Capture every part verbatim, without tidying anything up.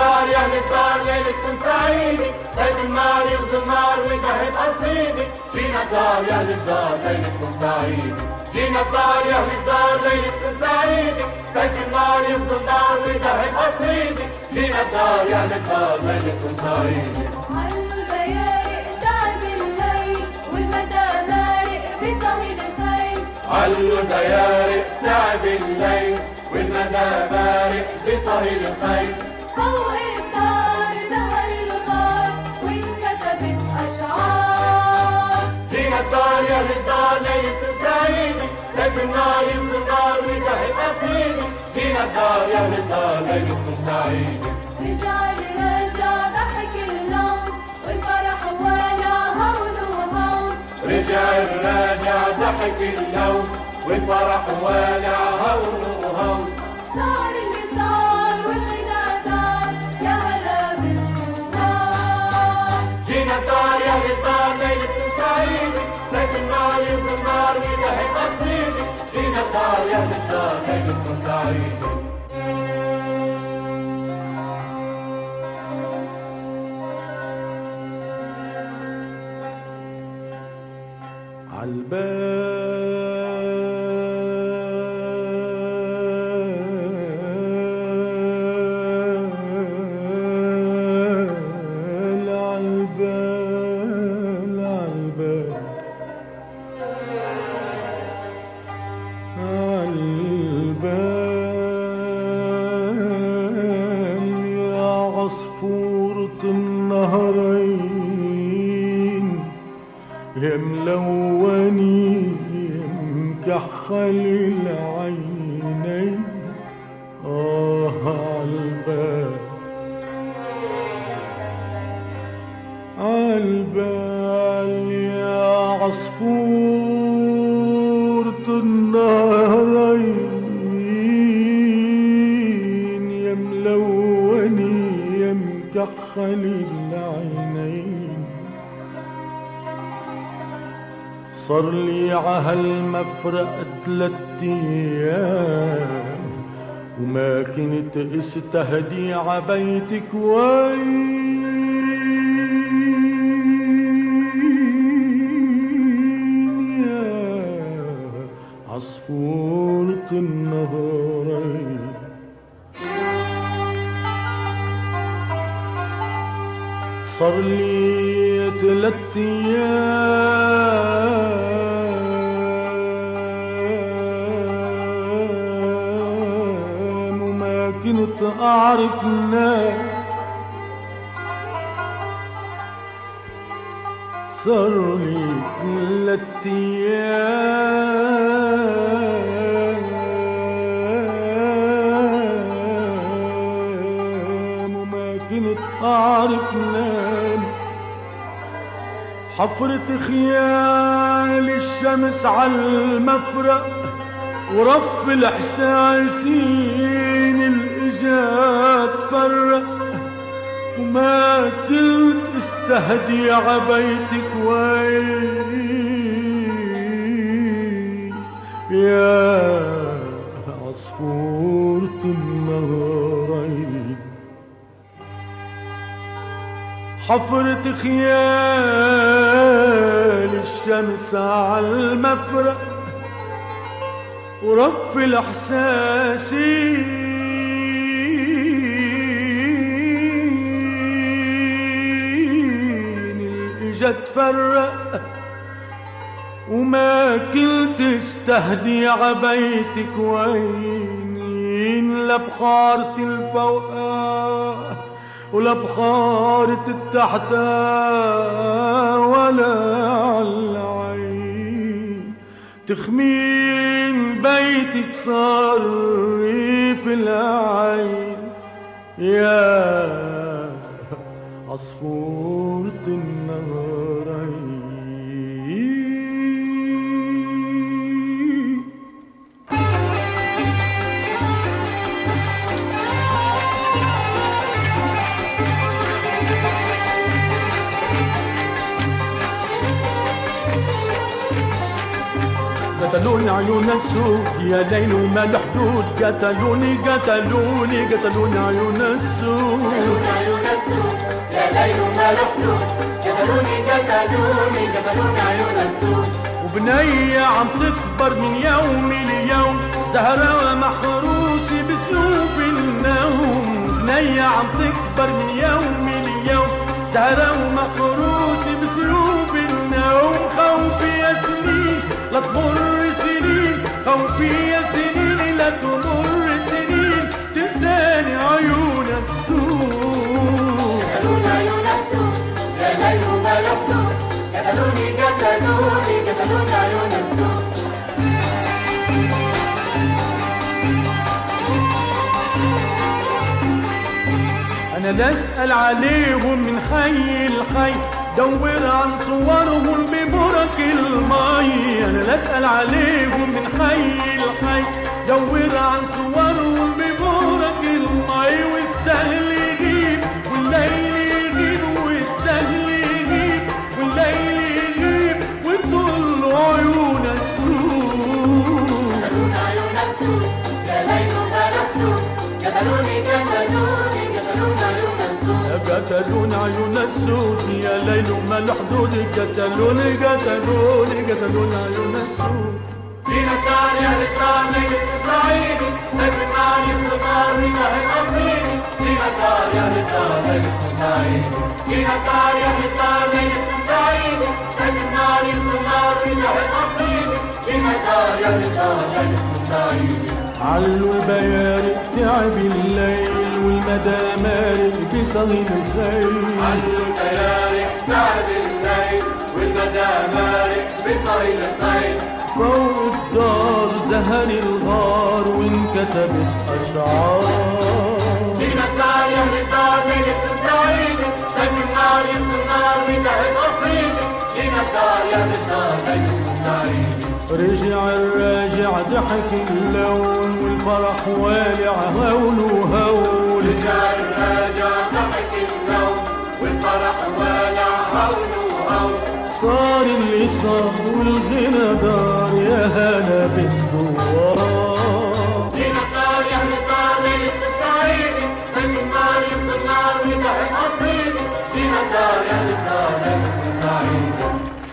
الدار يا أهل الدار ليلتكم سعيدة، سيف النار يغزو النار ويذهب قصيدة. جينا الدار يا أهل الدار ليلتكم سعيدة، جينا الدار يا أهل الدار ليلتكم سعيدة، سيف النار يغزو النار ويذهب قصيدة. جينا الدار يا أهل الدار ليلتكم سعيدة. علوا البيارق تعب الليل والمدى مارق بصهيل الخيل، علوا البيارق تعب الليل والمدى بارق بصهيل الخيل. فوق الدار ظهر الغار وانكتبت أشعار. جينا الدار يا أهل الدار ليلتكم سعيدة، سيف النار يغزو النار ويذهب قصيدة. جينا الدار يا أهل الدار ليلتكم سعيدة. رجال رجع ضحك اللون والفرح ولا هون وهون، رجع الراجع ضحك اللون والفرح والع هون وهون. صار اللي صار والغنى دار يا هلا بالسلطان. جينا الدار يا أهل الدار ليلتكم سعيدة، سيف النار يغزو النار ويذهب قصيدة. جينا الدار يا أهل الدار ليلتكم سعيدة. عالبال عالبال عالبال يا عصفورة النهرين، يا ملوني يا مكحل العينين. آه عالبال عالبال يا عصفورة النهرين، يا ملوني يا مكحل العينين. صار لي عهالمفرق تلات ايام وما كنت استهدي عبيتك وين يا عصفورة النهرين. صار لي تلات ايام وما كنت اعرف نام. صار لي تلات ايام وما كنت اعرف نام. حفرت خيال الشمس عالمفرق ورف الحساسين الإجا تفرق وما كنت استهدي عبيتك وين يا عصفورة النهرين. حفرت خيال الشمس عالمفرق ورف الحساسين الإجا تفرق وما كنت استهدي عبيتك وين. لا بخارة الفوقة ولا بخارة التحتة ولا عالعين. تخمين بيتك صار في العين يا عصفورة النهرين. قتلوني عيون السود يا ليل وما له حدود، قتلوني قتلوني قتلوني عيون السود، قتلوني عيون السود يا ليل وما له حدود، قتلوني قتلوني قتلوني عيون السود. وبنية عم تكبر من يوم ليوم، زهرة محروسة بسيوف النوم، بنية عم تكبر من يوم ليوم، زهرة محروسة بسيوف النوم. خوفي يا سنين لا تمر سنين، خوفي يا سنين لا تمر سنين، تنساني عيون السود. قتلوني عيون السود يا ليل وما له حدود، قتلوني قتلوني قتلوني عيون السود. أنا لا أسأل عليهم من حي الحي، دور عن صورهم ببرك المي. أنا لا أسأل عليهم من حي الحي، دور عن صورهم ببرك المي. والسهل يغيب والليل يغيب، والسهل يغيب والليل يغيب، وتضل عيون السود. قتلوني عيون السود يا ليل وما له حدود، قتلوني قتلوني قتلوني عيون السود. قتلوني عيون السود يا ليل وما له حدود، قتلوني قتلوني قتلوني عيون السود. جينا الدار يا أهل الدار ليلة الصعيدي، سيف النار يفضل نار وينهي القصيدي. جينا الدار يا أهل الدار ليلة الصعيدي، جينا الدار يا أهل الدار ليلة الصعيدي، سيف النار يفضل نار وينهي القصيدي. جينا الدار يا أهل الدار ليلة الصعيدي. علوا البيارق تعب الليل والمدى مارق بصهيل الخيل، علوا البيارق تعب الليل والمدى مارق بصهيل الخيل. فوق الدار زهر الغار وانكتبت أشعار. جينا الدار يا أهل الدار ليلة الصعيدي، سيف النار يفضل نار وينهي القصيدي. جينا الدار يا أهل الدار ليلة الصعيدي. رجع الراجع ضحك اللون والفرح والع هول وهول. رجع الراجع ضحك اللون والفرح والع هول وهول. صار اللي صار والغنى دار يا هلا بالثوار. جينا الدار يا أهل الدار ليلة الصعيدي، سيف النار يفضل نار وينهي القصيدي. جينا الدار يا أهل الدار ليلة الصعيدي.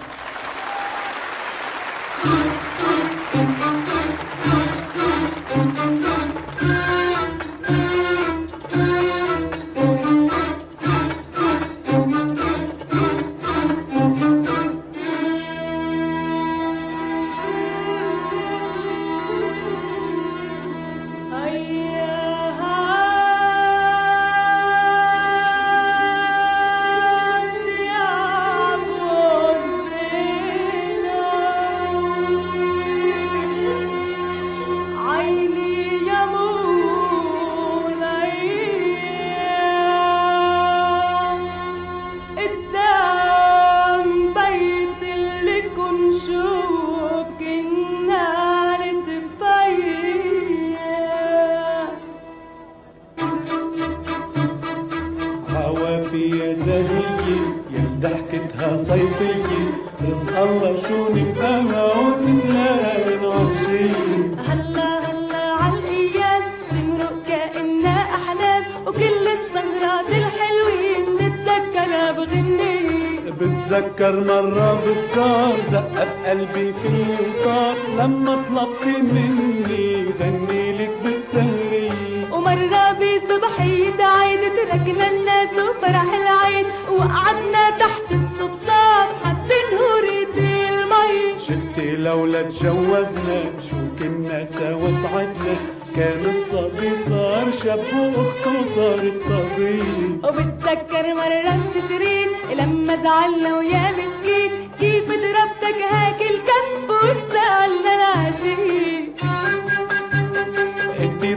ضحكتها صيفية، رزق الله شو نبقى عود نتلاقى عشية. هلا هلا عالأيام تمرق كأنها أحلام، وكل السهرات الحلوين نتذكرها بغنية. بتذكر مرة بالدار زقف قلبي في وطار، لما طلبتي مني غني لك بالسهرية. ومرة بصبحية عيد تركنا الناس وفرح العيد، وقعدنا تحت الصبصاب حتى نهورت المي. شفتي لولا تجوزنا شو كنا سوا سعدنا، كان الصبي صار شاب واخته صارت صبية. وبتذكر مرة بتشرين لما زعلنا ويا مسكين، كيف ضربتك هاك الكف وتزعلنا العشية. انتي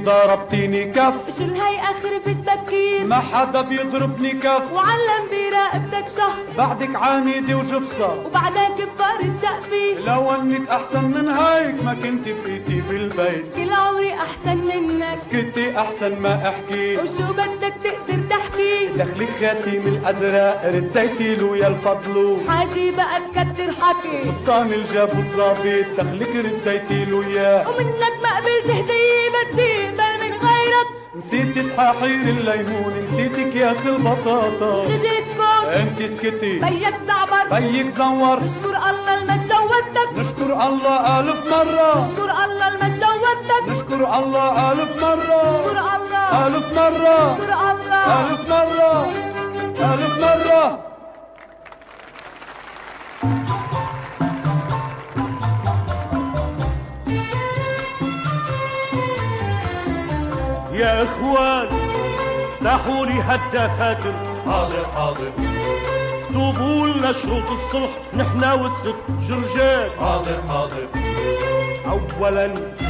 ضربتيني كف. شو الهيئة خرفت بكير، ما حدا بيضربني كف. وعلم براقبتك شهر، بعدك عنيدة وجفصة، وبعدها كبرت شقفي. لو انك احسن من هيك ما كنت بقيتي بالبيت. كل عمري احسن منك، اسكتي احسن ما احكي. وشو بدك تقدر تحكي. دخلك خاتم الازرق رديتي له يا الفضل، حاجي بقى تكتر حكي. فستان الجاب الظابط دخلك رديتي له يا، ومنك ما قبلت هدية بدي بل من غيرك. نسيتي سحاحير الليمون، نسيتي اكياس البطاطا. خجل اسكت، انت اسكتي، بيك زعبر، بيك زور. نشكر الله اللي ما تجوزتك، نشكر الله ألف مرة، نشكر الله اللي ما تجوزتك، نشكر الله ألف مرة، نشكر الله ألف مرة، نشكر الله ألف مرة، ألف مرة. يا اخوان افتحوا لي هالدفاتر. حاضر حاضر. اكتبوا لنا شروط الصلح نحنا والست جرجان. حاضر حاضر. اولا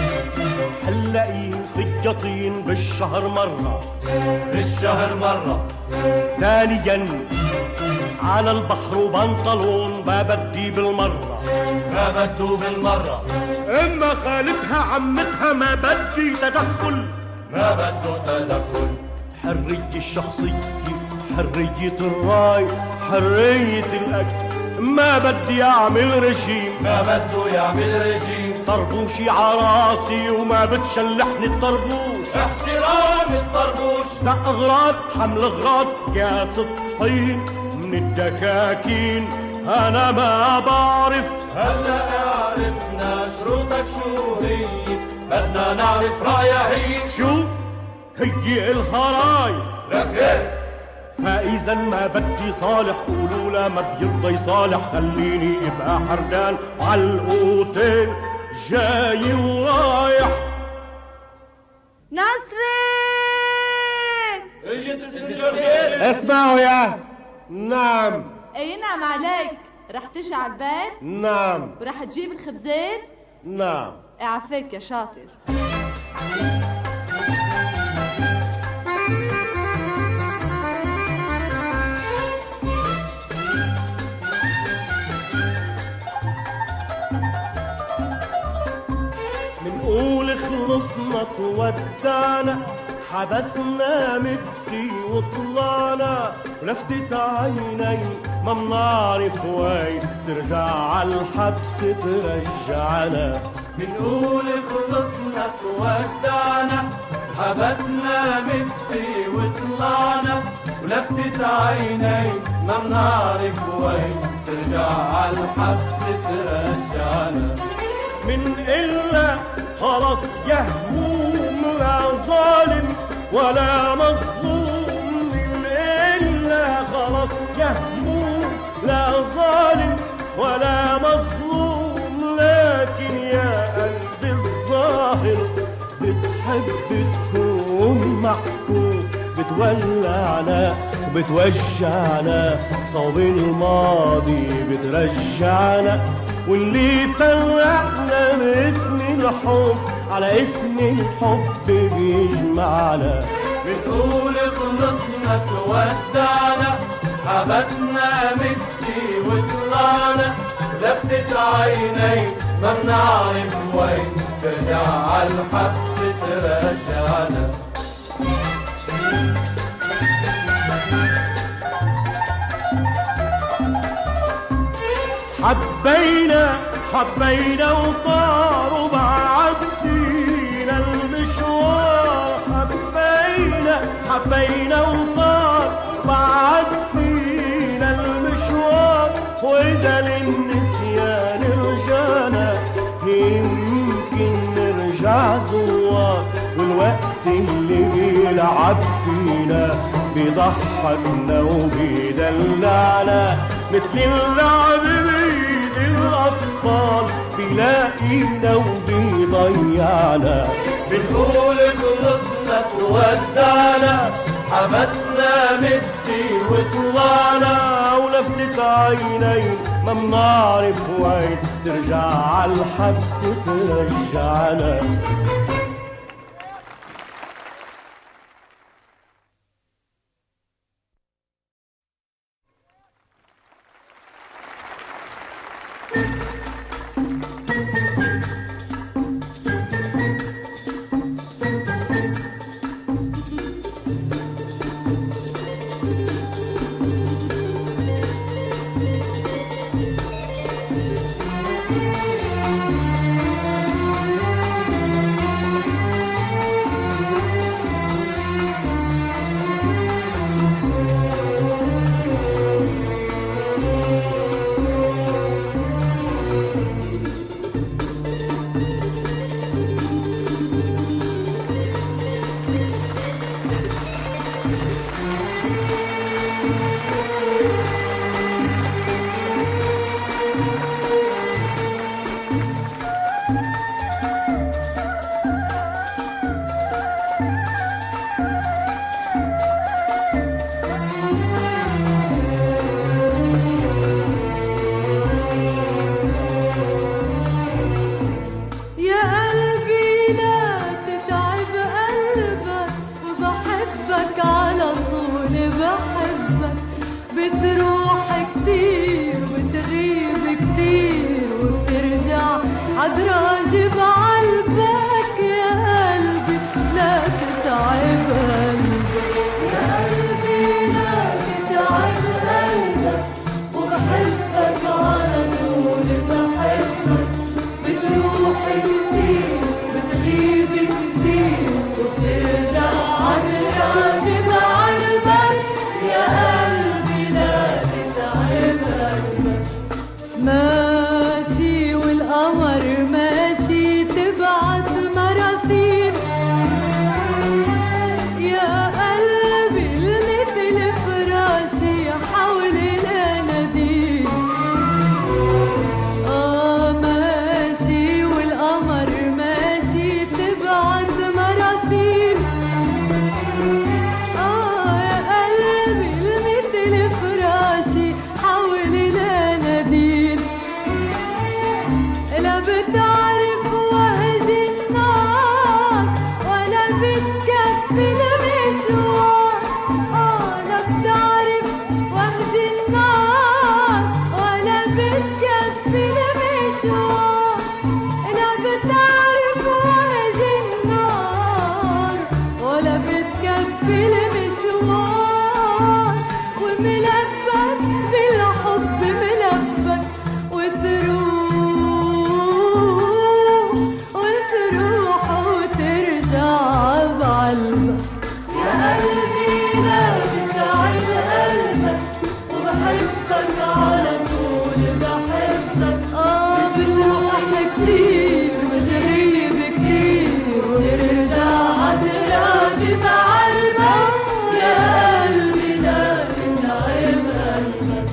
حلقين خياطين بالشهر مرة، بالشهر مرة. ثانيا على البحر وبنطلون ما بدي بالمرة، ما بدو بالمرة. اما خالتها عمتها ما بدي تدخل، ما بدو تدخل. حرية الشخصية، حرية الراي، حرية الأكل، ما بدي أعمل رجيم، ما بدو يعمل رجيم. طربوشي عراسي وما بتشلحني الطربوش، احترام الطربوش. أغراض حمل أغراض كاس الطحين من الدكاكين أنا ما بعرف. هلا عرفنا شروطك شو هي، بدنا نعرف رايها هي. شو هي الهراي؟ لك هيك. فإذا ما بدي صالح قولوا لا ما بيرضى يصالح، خليني ابقى حردان عالقوتين جاي ورايح. نصرين، اجت الجرجيل. اسمعوا يا. نعم. اي نعم عليك، رح تشعل البيت نعم. ورح تجيب الخبزين. نعم. اعفيك يا شاطر. منقول خلصنا تودعنا، حبسنا مدي وطلعنا، ولفتت عيني ما منعرف وين ترجع عالحبس ترجعنا. منقول خلصنا تودعنا، حبسنا مدي وطلعنا، ولفتت عيني ما منعرف وين ترجع عالحبس ترجعنا. من إلا خلص يا هموم لا ظالم ولا مظلوم، من إلا خلص يا هموم لا ظالم ولا مظلوم، لكن يا قلبي الظاهر بتحب تكون محكوم، بتولعنا وبتوجعنا، صوب الماضي بترجعنا، واللي فرحنا باسم الحب على اسم الحب بيجمعنا. بنقول خلصنا تودعنا، حبسنا مدي وطلعنا، لفتت عيني ما بنعرف وين ترجع عالحبس ترجعنا. حبينا حبينا وطار وبعد فينا المشوار، حبينا حبينا وطار بعد فينا المشوار، وإذا للنسيان رجعنا يمكن نرجع زوار، والوقت اللي بيلعب فينا بيضحكنا وبيدلعنا، مثل اللعب بيد الأطفال بيلاقينا وبيضيعنا. بنقول خلصنا تودعنا، حبسنا مدي وطلعنا، ولفتت عيني ما منعرف وين ترجع عالحبس ترجعنا. بتروح كتير وتغيب كتير وبترجع عالراجب عالباك يا قلبي لا تتعب قلبك يا قلبي لا تتعب قلبك وبحبك على طول بحبك بتروح كتير بتغيب كتير وبترجع عالراجب عالباك يا قلبي لا تتعب قلبك ماشي والقمر ماشي تبعت مراسيل يا قلبي المثل فراشي حول الاناديل اه ماشي والقمر ماشي تبعت مراسيل اه يا قلبي المثل فراشي حول الاناديل لا بتعرف وهج النار ولا بتكفي المشوار اه لا بتعرف وهج النار ولا بتكفي المشوار لا بتعرف وهج النار ولا بتكفي المشوار وملبك بالحب ملبك وتروح وتروح وترجع بعلبك يا قلبي لا تتعب قلبك وبحبك على طول بحبك اه بتروح كتير بتغيب كتير وترجع عالراجب عالبك يا قلبي لا تتعب قلبك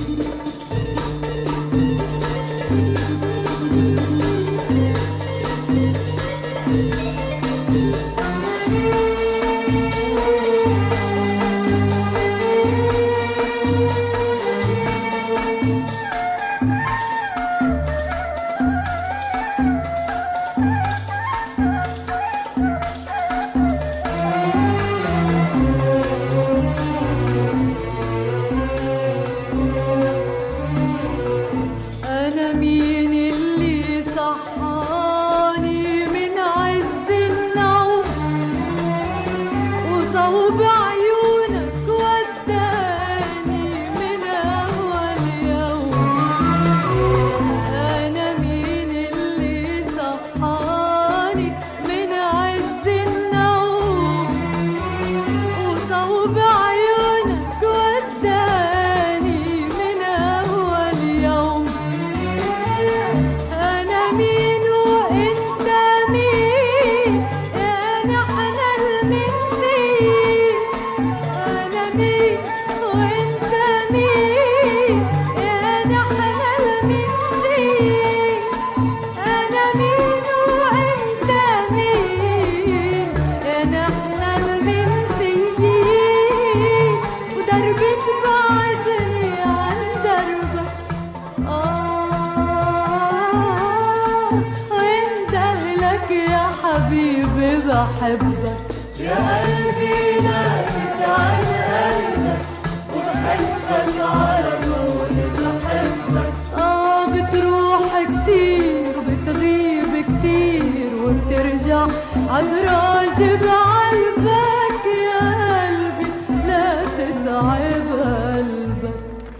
أنا مين اللي صحاني من عز النوم وصوب عيونك وداني من أول يوم أنا مين اللي صحاني من عز النوم وصوب عيونك وداني من أول يوم أنا مين وإنت مين يا نحن المنسيين أنا مين وإنت مين يا نحن المنسيين أنا مين وإنت مين يا نحن المنسيين ودربي تبعدني عن دربك آه وإندهلك يا حبيبي بحبك يا قلبي لا تتعب قلبك وبحبك على طول بحبك آه بتروح كتير وبتغيب كتير وبترجع عالراجب عالبك يا قلبي لا تتعب قلبك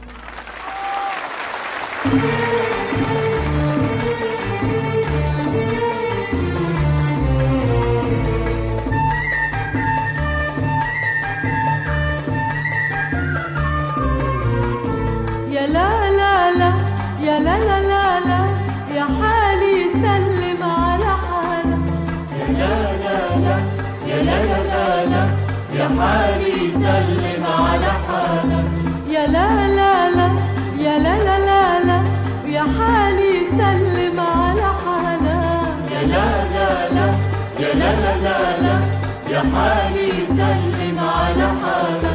يا لا لا لا يا لا لا لا لا يا حالي سلم على حالك يا لا لا لا يا لا لا لا لا يا حالي سلم على حالك يا لا لا لا يا لا لا لا لا يا حالي سلم على حالك يا لا لا لا يا لا لا لا لا يا حالي سلم على حالك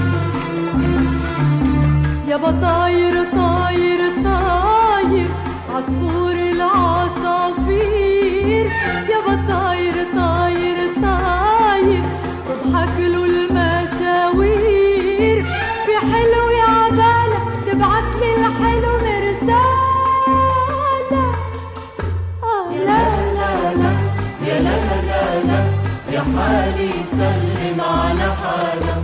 يابا طاير طاير طاير عصفور العصافير يابا طاير طاير طاير تضحك له المشاوير في حلو يا عبالة تبعت لي الحلو مرسالة. آه لا لا لا يا لا لا لا لا يا حالي سلم على حالك.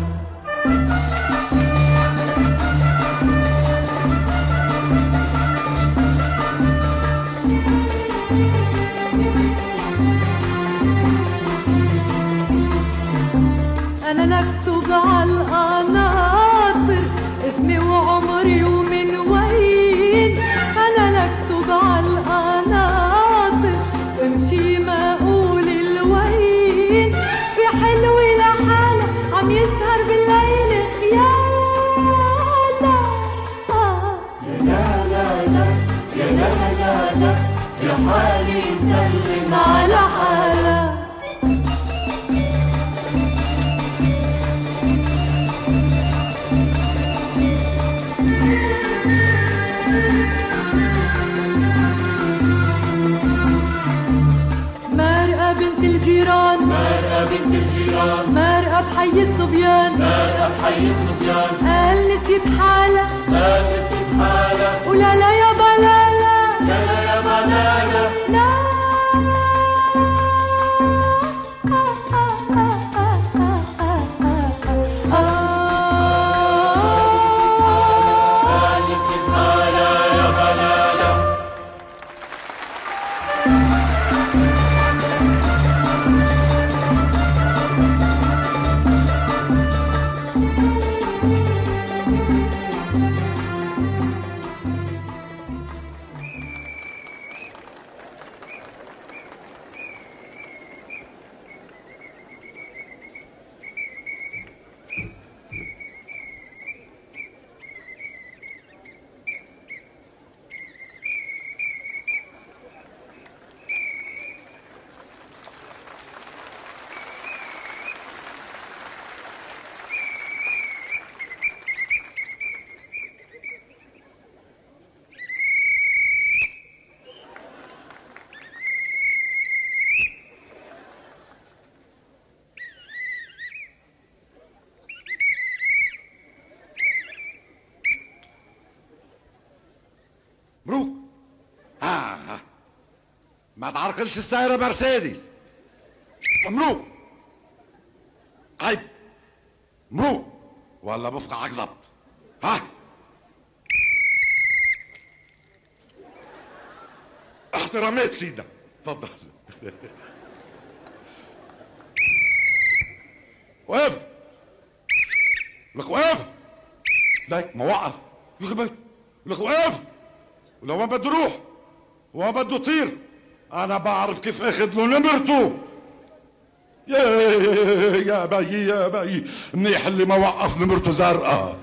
أنا نكتب على القناطر اسمي وعمري ومن وين. أنا نكتب على القناطر وامشي ما أقول الوين. في حلو لحالة عم يسهر بالليل خيالة. آه يا لا لا لا يا لا لا لا يا حالي سلم على حالك. بنت الجيران مرقة بنت الجيران مرقة بحي الصبيان مرقة بحي الصبيان قال نسيت حالة قال نسيت حالة ولا لا يابا لا لا لا لا يابا لا لا لا. قال نسيت حالة يابا لا لا. مبروك. آه ما تعرقلش السيارة مرسيدس. مبروك. عيب. مبروك ولا بفقعك ظبط. ها احترامات سيدة. تفضل. وقف لك وقف. لك ما وقف يخرب بالك. لك وقف ولو ما بده يروح وما بده يطير انا بعرف كيف اخذ له نمرته. يا يا بيي يا بيي منيح اللي ما وقف نمرته زرقاء.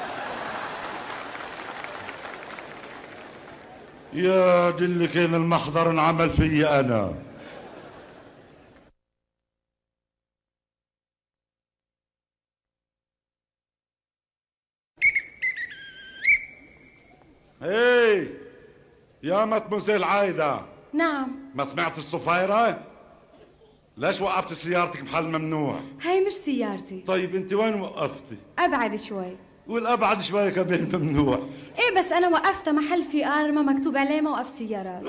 يا دي اللي كان المحضر انعمل فيي انا. هي يا مدموزيل عايدة. نعم. ما سمعت الصفايرة؟ ليش وقفت سيارتك محل ممنوع؟ هاي مش سيارتي. طيب انت وين وقفتي؟ ابعد شوي. والابعد شوي كمان ممنوع. ايه بس انا وقفت محل في ارمة مكتوب عليه موقف سيارات.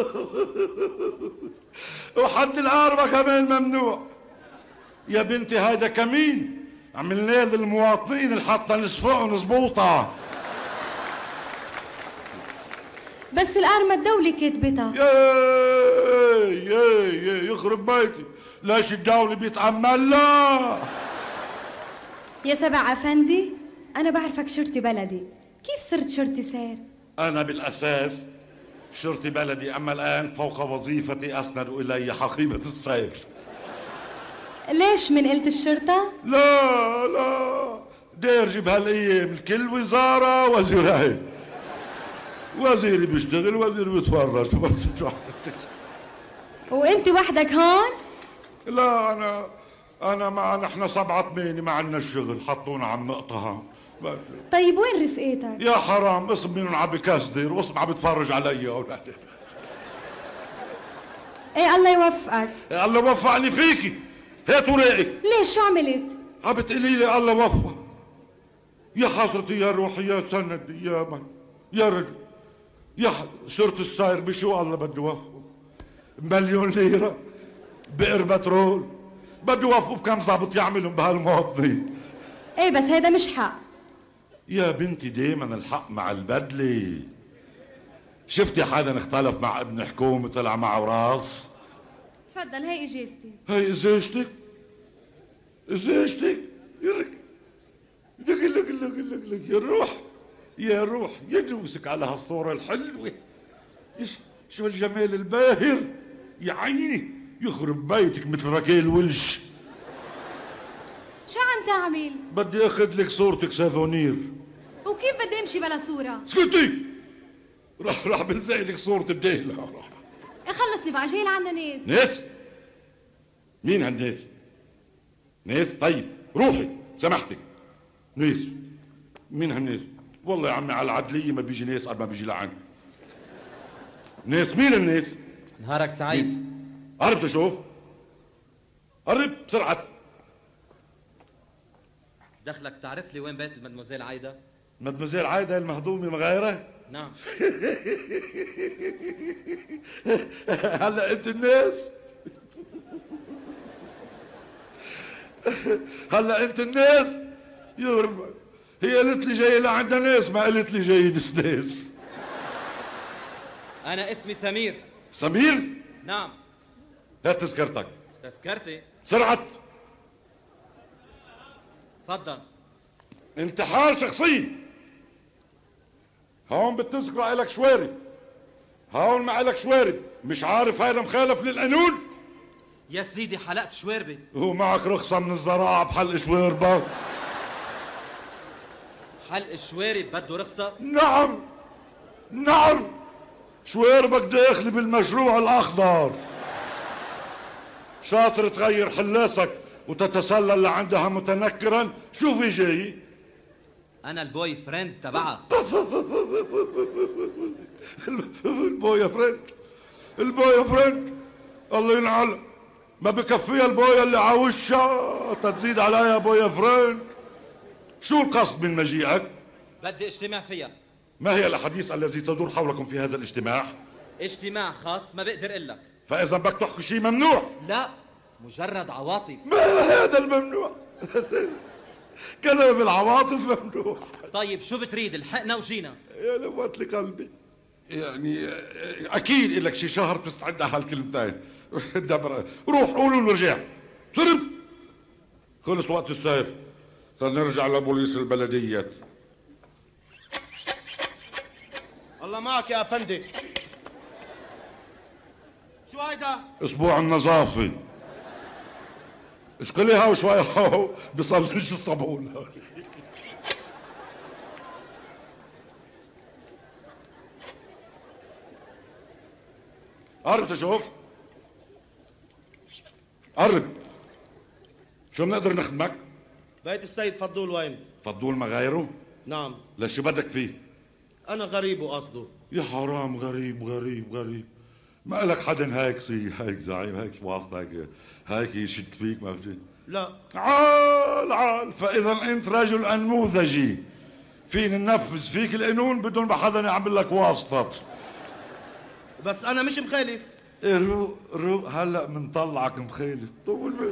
وحد الارمة كمان ممنوع. يا بنتي هيدا كمين عملناه للمواطنين اللي حتى نصفقهم زبوطة. بس الارمة الدولة كاتبتها. ياي ياي ياي يخرب بيتي. ليش الدولة بيتأمل لا؟ يا سبع افندي انا بعرفك شرطي بلدي، كيف صرت شرطي سير؟ أنا بالأساس شرطي بلدي، أما الآن فوق وظيفتي أسند إلي حقيبة السير. ليش من قلت الشرطة؟ لا لا دارجي بهالأيام الكل وزارة وزيرين. وزيري بيشتغل وزيري بيتفرج. وانت وحدك هون؟ لا أنا أنا مع نحن سبعة ثمانية ما عندنا الشغل، حطونا عم نقطها ماشي. طيب وين رفقاتك؟ يا حرام اسم منهم عم بكاسدر واسم عم بتفرج علي يا اولاد. ايه الله يوفقك. يا الله وفقني فيكي. هات وراقي. ليش شو عملت؟ عم بتقولي لي الله وفق. يا حضرتي يا روحي يا سندي يا من يا رجل يا شرط الساير بشو الله بده يوفقه؟ مليون ليرة بئر بترول بده يوفقوا بكم ظابط يعملهم بهالمواطنين. ايه بس هيدا مش حق. يا بنتي دايما الحق مع البدلة. شفتي حدا اختلف مع ابن حكومة طلع معه راس؟ تفضل هي اجازتي. هي ازاجتك؟ ازاجتك؟ يرك لك لك لك لك لك يا روح يا روح يدوسك على هالصورة الحلوة. شو الجمال الباهر يا عيني يخرب بيتك مثل ركيل ولش. شو عم تعمل؟ بدي اخذ لك صورتك سافونير. وكيف بدي امشي بلا صورة؟ اسكتي راح راح بلزق لك صورتي بديلها. خلصني بقى جاي لعنا ناس. ناس؟ مين هالناس؟ ناس؟ طيب روحي سامحتك. ناس مين هالناس؟ والله يا عمي على العدلية ما بيجي ناس قد ما بيجي لعن. ناس مين الناس؟ نهارك سعيد. قرب تشوف قرب بسرعة. دخلك تعرف لي وين بيت المدموزيل عايدة؟ مدموزيل عايدة المهضومة مغيرة؟ نعم. هلا انت الناس هلا انت الناس يورب. هي قالت لي جاي لعندنا ناس ما قالت لي جاي نسناس. أنا اسمي سمير. سمير؟ نعم. هات تذكرتك. تذكرتي؟ بسرعة. تفضل. انتحار شخصي. هون بالتذكرة إلك شوارب. هون ما إلك شوارب. مش عارف هذا مخالف للقانون؟ يا سيدي حلقت شواربي. هو معك رخصة من الزراعة بحلق شواربة؟ حلق الشوارب بده رخصة؟ نعم نعم شواربك داخلي بالمشروع الأخضر. شاطر تغير حلاسك وتتسلل لعندها متنكرا. شو في جاي؟ أنا البوي فريند تبعها. البوي فريند البوي فريند الله ينعل ما بكفيها البويا اللي عاوشها تزيد عليها بويا فريند. شو القصد من مجيئك؟ بدي اجتماع فيها. ما هي الأحاديث الذي تدور حولكم في هذا الاجتماع؟ اجتماع خاص ما بقدر اقول لك. فإذا بدك تحكي شيء ممنوع. لا مجرد عواطف. ما هذا الممنوع؟ كلام العواطف ممنوع. طيب شو بتريد الحقنا وجينا؟ يا لوات لي قلبي. يعني أكيد إلك شي شهر تستعد على هالكلمتين. روح قولوا ونرجع. سرب خلص وقت السير. نرجع لبوليس البلديات. الله معك يا أفندي. شو هيدا؟ أسبوع النظافة. اشكلي هاو شوي هاو بيصليش الصابون. قرب تشوف. قرب. شو بنقدر نخدمك؟ بيت السيد فضول وين؟ فضول ما غيره؟ نعم. ليش شو بدك فيه؟ أنا غريب وقصده. يا حرام غريب غريب غريب. ما لك حدا هيك سي هيك زعيم هيك واسطة هيك هيك يشد فيك ما فهمت؟ لا. عال عال فإذا أنت رجل أنموذجي فين ننفذ فيك القانون بدون ما حدا يعمل لك واسطة. بس أنا مش مخالف. إيه روق روق هلا بنطلعك مخالف. طول بالك.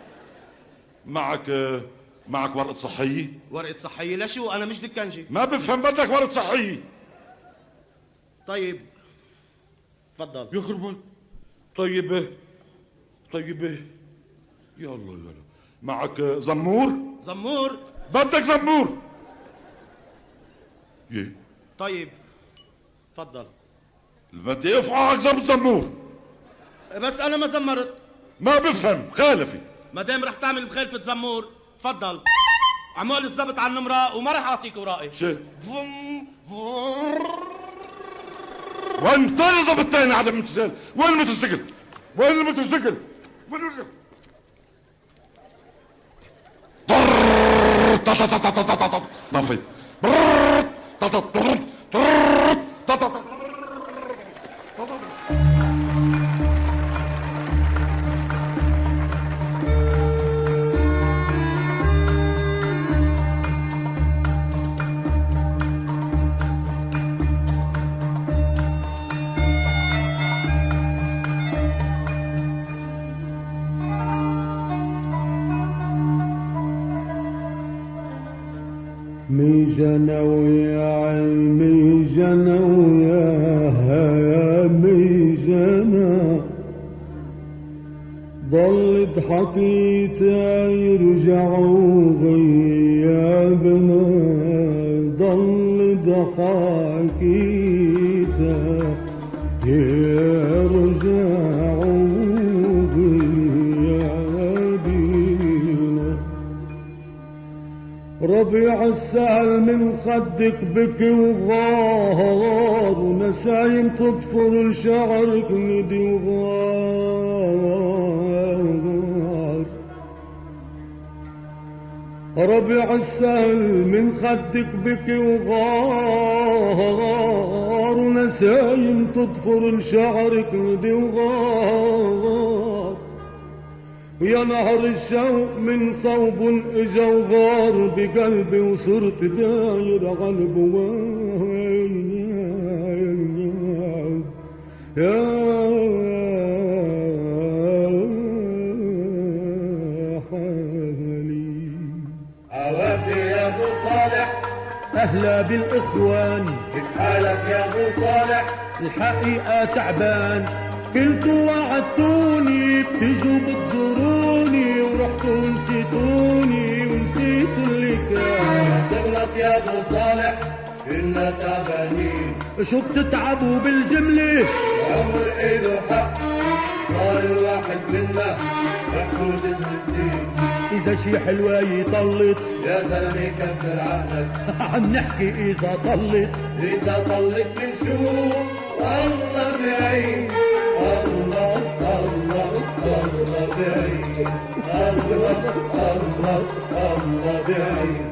معك معك ورقة صحية؟ ورقة صحية لشو؟ أنا مش دكانجي. ما بفهم بدك ورقة صحية. طيب تفضل. يخرب. طيب طيب يا الله يا الله. معك زمور؟ زمور؟ بدك زمور. يه. طيب تفضل. بدي افقعك زبط زمور. بس أنا ما زمرت. ما بفهم خالفي. ما دام رح تعمل مخالفة زمور تفضل. عمول الزبط على النمرة وما رح أعطيك ورائي. شو؟ وين طير زبطتين عدم امتثال؟ وين الموتوسيكل؟ وين الموتوسيكل؟ وين الموتوسيكل؟ طفي ميجانا ويا عيني جانا ويا ميجانا ضلت حكيتها يرجعوا غيابنا ضلت حكيتها يرجعوا ربيع السهل من خدك بكي وغار ونسايم تطفر لشعرك ندي وغار ربيع السهل من خدك بكي وغار ونسايم تطفر لشعرك ندي وغار ويا نهر الشوق من صوب اجا وغار بقلبي وصرت داير غلب يا حالي عوافي يا ابو صالح اهلا بالاخوان كيف حالك يا ابو صالح الحقيقه تعبان كنتوا وعدتوني بتجوا بتزوروني ورحتوا ونسيتوني ونسيتوا اللي كان تغلط يا ابو صالح كنا تعبانين شو بتتعبوا بالجملة عمر إله حق صار الواحد منا مفقود الستين إذا شي حلوة يطلت يا زلمة كبر عقلك عم نحكي إذا طلت إذا طلت من شو والله بعين الله الله الله بعين الله الله الله بعين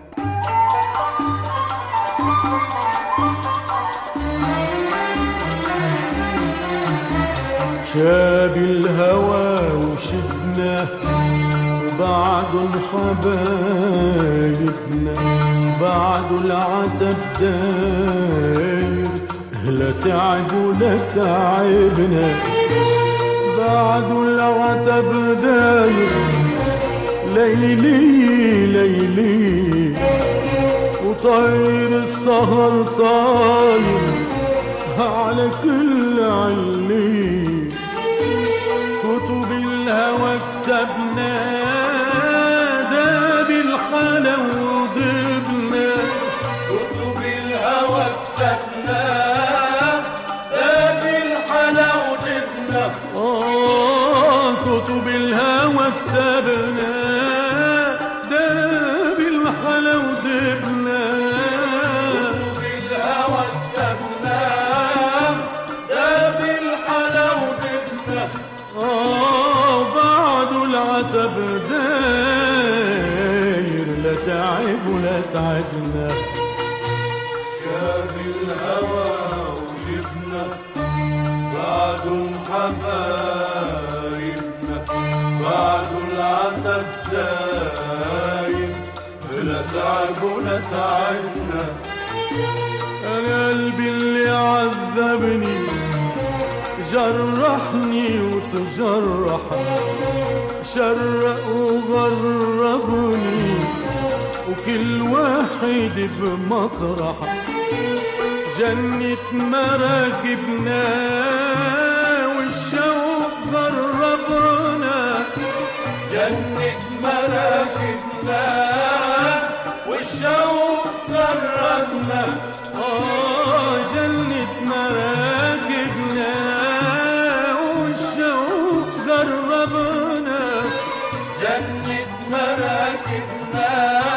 شاب الهوى وشدنا وبعدن حبايبنا بعدو العتب داير لا تعب ولا تعبنا بعدو العتب داير ليلي ليلي وطير السهر طاير على كل علي كتب الهوى كتبنا داب الحلا وضبنا كتب الهوى كتبنا داب الحلا وضبنا آه كتب الهوى كتبنا داب الحلا وضبنا كتب الهوى كتبنا داب الحلا وضبنا آه بعدو العتب داير لا تعب ولا تعبنا شاف الهوى وجبنا بعدو حبايبنا بعدو العتب داير لا تعب ولا تعبنا أنا قلبي اللي عذبني جرحني وتجرح شرق وغربني وكل واحد بمطرح جنة مراكبنا والشوق غربنا جنة مراكبنا والشوق غربنا آه جنة مراكبنا والشوق غربنا جنة مراكبنا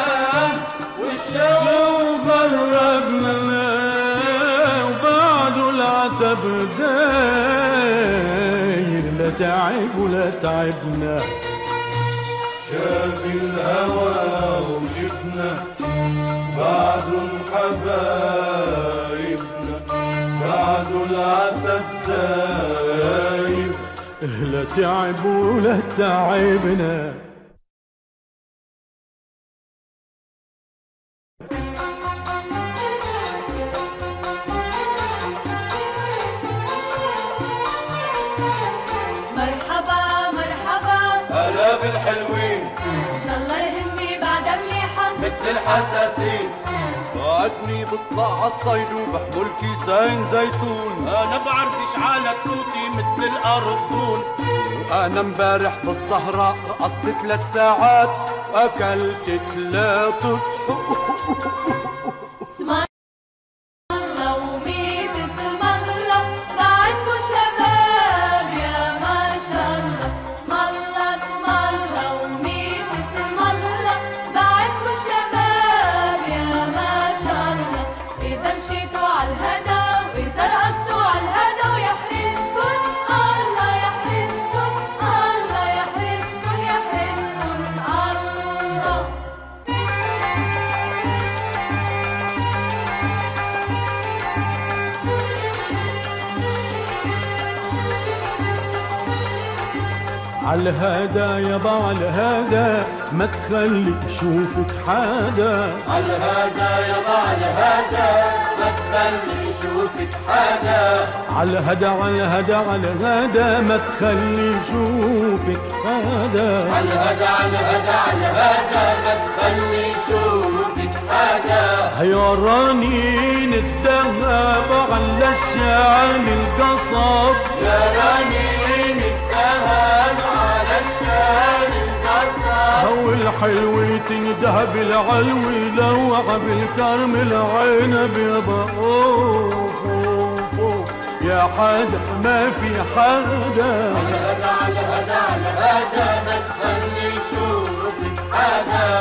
والشوق غربنا وبعدو العتب داير لا تعب ولا تعبنا شاف الهوى وشفنا حبايبنا بعدن حبايبنا بعدوا العتب دايب لا تعب ولا تعبنا. مرحبا مرحبا هلا بالحلوين ان شاء الله الهمي بعدها مليحة مثل الحساسين. بعدني بطلع عالصيد وبحمل كيسين زيتون. انا بعرف اشعالك توتي مثل الارضون. وانا امبارح بالصحراء رقصت ثلاث ساعات واكلت ثلاث صحون. اسم الله وميت اسم الله بعدكم شباب يا ما شاء الله. اسم الله اسم الله وميت اسم الله بعدكم شباب يا ما شاء الله. إذا مشيتوا عالهدى وإذا رقصتوا عالهدى ويحرسكن الله يحرسكن الله يحرسكن يحرسكن الله. عالهدا يابا عالهدا ما تخلي شوفك حدا. عالهدا يابا عالهدا ما تخلي شوفك حدا. عالهدا عالهدا عالهدا ما تخلي شوفك حدا. عالهدا عالهدا عالهدا ما تخلي شوفك حدا. هيا رانين الذهب على الشعل القصب. يا رانين الذهب على الشام القصب. هو الحلو تندهب العلوي لوع بالكرم العنب يابا. أوف أوف أوف يا حدا ما في حدا. عالهدا عالهدا عالهدا ما تخلي شوفك حدا.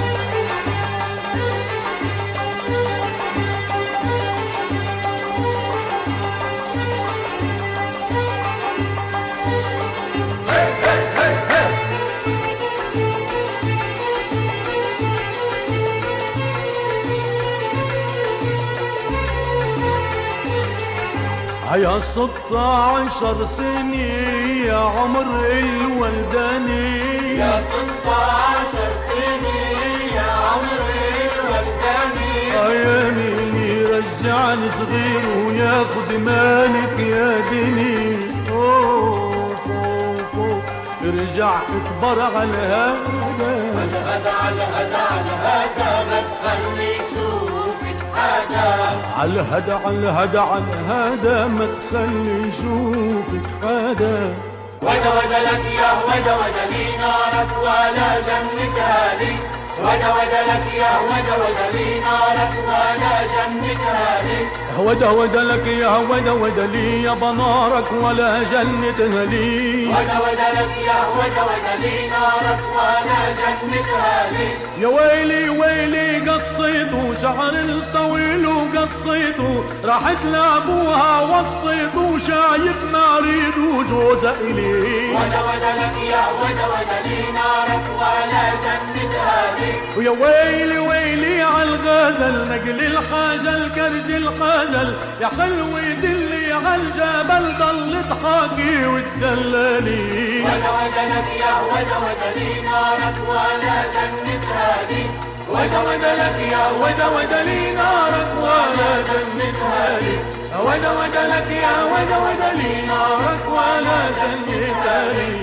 يا ستة عشر سنة يا عمر الولداني. يا ستة عشر سنة يا عمر الولداني. أيامي اللي رجعني صغير وياخد مالك يا دني. أوف أوف أوف ارجع اكبر على هذا. عالهدا عالهدا عالهدا ما تخلي شوفك حدا. عالهدا عالهدا عالهدا ما تخلي شوفك حدا. ودا ودا لك يا ودا ودا لي نارك ولا جنة هالي. ودا ودا لك يا ودا ودا لي نارك ولا جنة هالي. ودا ودا لك يا ودا ودا لي يا بنارك ولا جنة هلي. ودا ودا لك يا ودا ودا لي نارك ولا جنة هالي. يا ويلي ويلي قصيته شعر الطويل وقصيته راحت لابوها وصيته شايب مريض وجوز إلي. ودا ودا لك يا ودا ودا لي نارك ولا جنة هالي. ويا ويلي ويلي عالغزل نقل الحاجة الكرج القجل يا حلو يدلي عالجبل ضل تحاكي وتدللي. ودا ودا لك يا ودا ودا لي نارك ولا جنة هالي. ودا ودا لك يا ودا ودا لي نارك ولا جنة هالي. ودا ودا لك يا ودا ودا لي نارك ولا جنة هالي.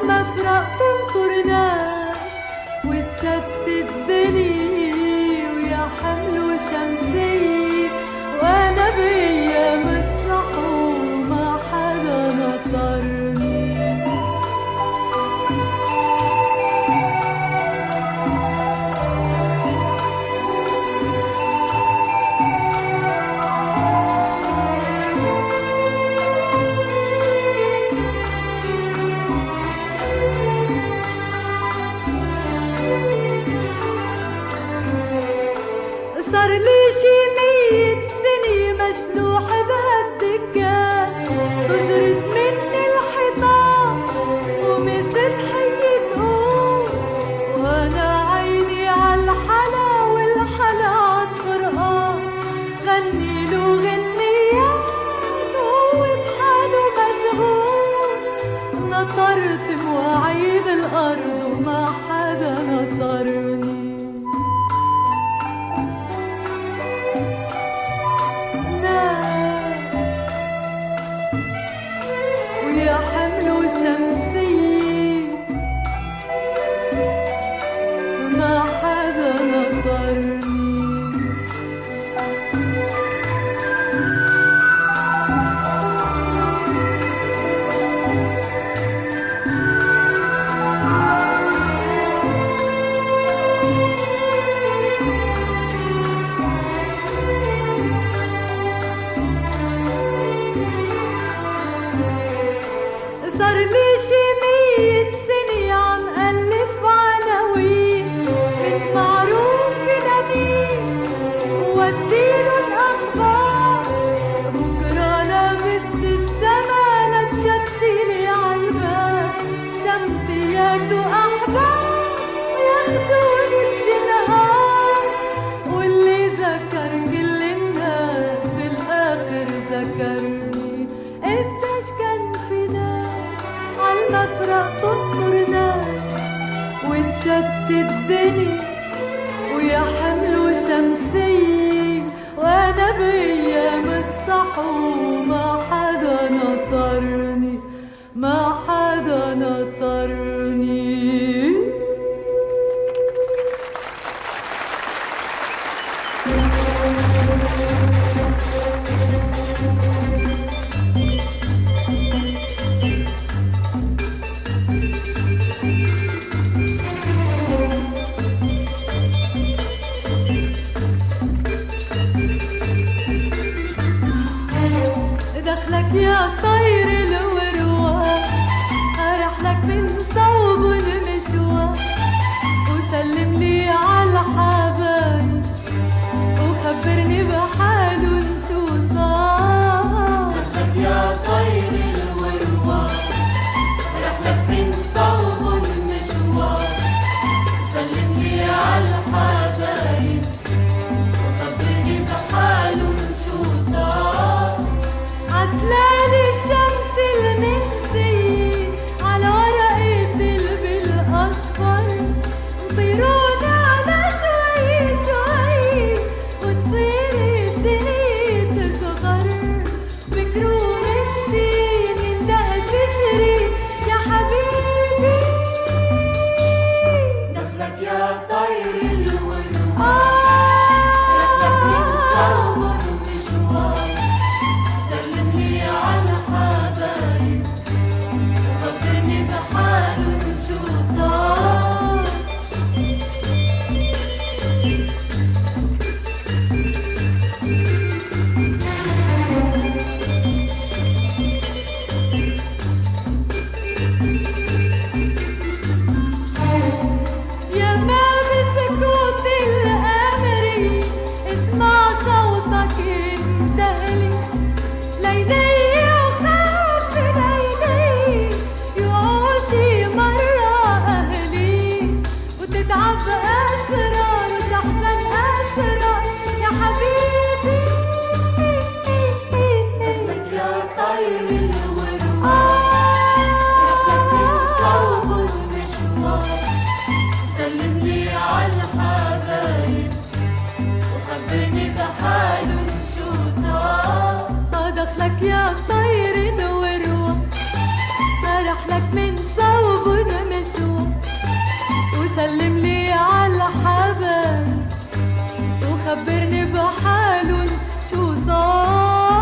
عالمفرق تنطر ناس وتشتت دنيا ويا حمل شمسية وانا بايام الصحو ما حدا نطرني. صار لي شي مية سنة مجنوح بهالدكان تجرد مني الحيطان ومثل حي تقوم وانا عيني عالحلا والحلا عالقرآن غني له غنيات وهو بحاله مشغول. نطرت مواعيد الأرض وما حدا نطرني. ويا حمل شمسية ما حدا نطرني. صار لي شي مية سنة عم ألف عناوين مش معروف لمين واديلن أخبار. بكرة أنا بدي السما لتشتلي عالباب شمسيات وأحباب وياخدوني بشي نهار. واللي ذكر كل الناس بالآخر ذكرني. قديش كان في ناس عالمفرق تنطر ناس وتشتت الدنيا ويا حمل شمسية وانا بايام الصحو ما حدا نطرني ما حدا نطرني. دخلك يا طير الورواق أرح لك من صوب المشوار وسلم لي عالحبايب وخبرني بحالن شو صار. دخلك يا طير الورواق أرح لك من صوب المشوار وسلم لي عالحبايب وخبرني بحالن شو صار. عتلاني الشمس المنسية على ورقة البل الأصفر طيروني على شوي شوي وتصير الدنيا تصغر. بكروم الدين اندهت تشري يا حبيبي. دخلك يا طير الورواق رحلك من صوب المشوار سلم لي عالحبايب وخبرني بحالن شو صار. يا ما بسكوت الأمري اسمع صوتك يندهلي. ليلي وخاف ليلي يعوشي مرة أهلي وتتعب أسرار وتحزن أسرار يا حبيبي. دخلك يا طير الورواق رحلك من صوب المشوار سلم لي عالحبايب وخبرني بحالن شو صار. دخلك يا طير الورواق أرح لك من صوب خبرني بحالن شو صار.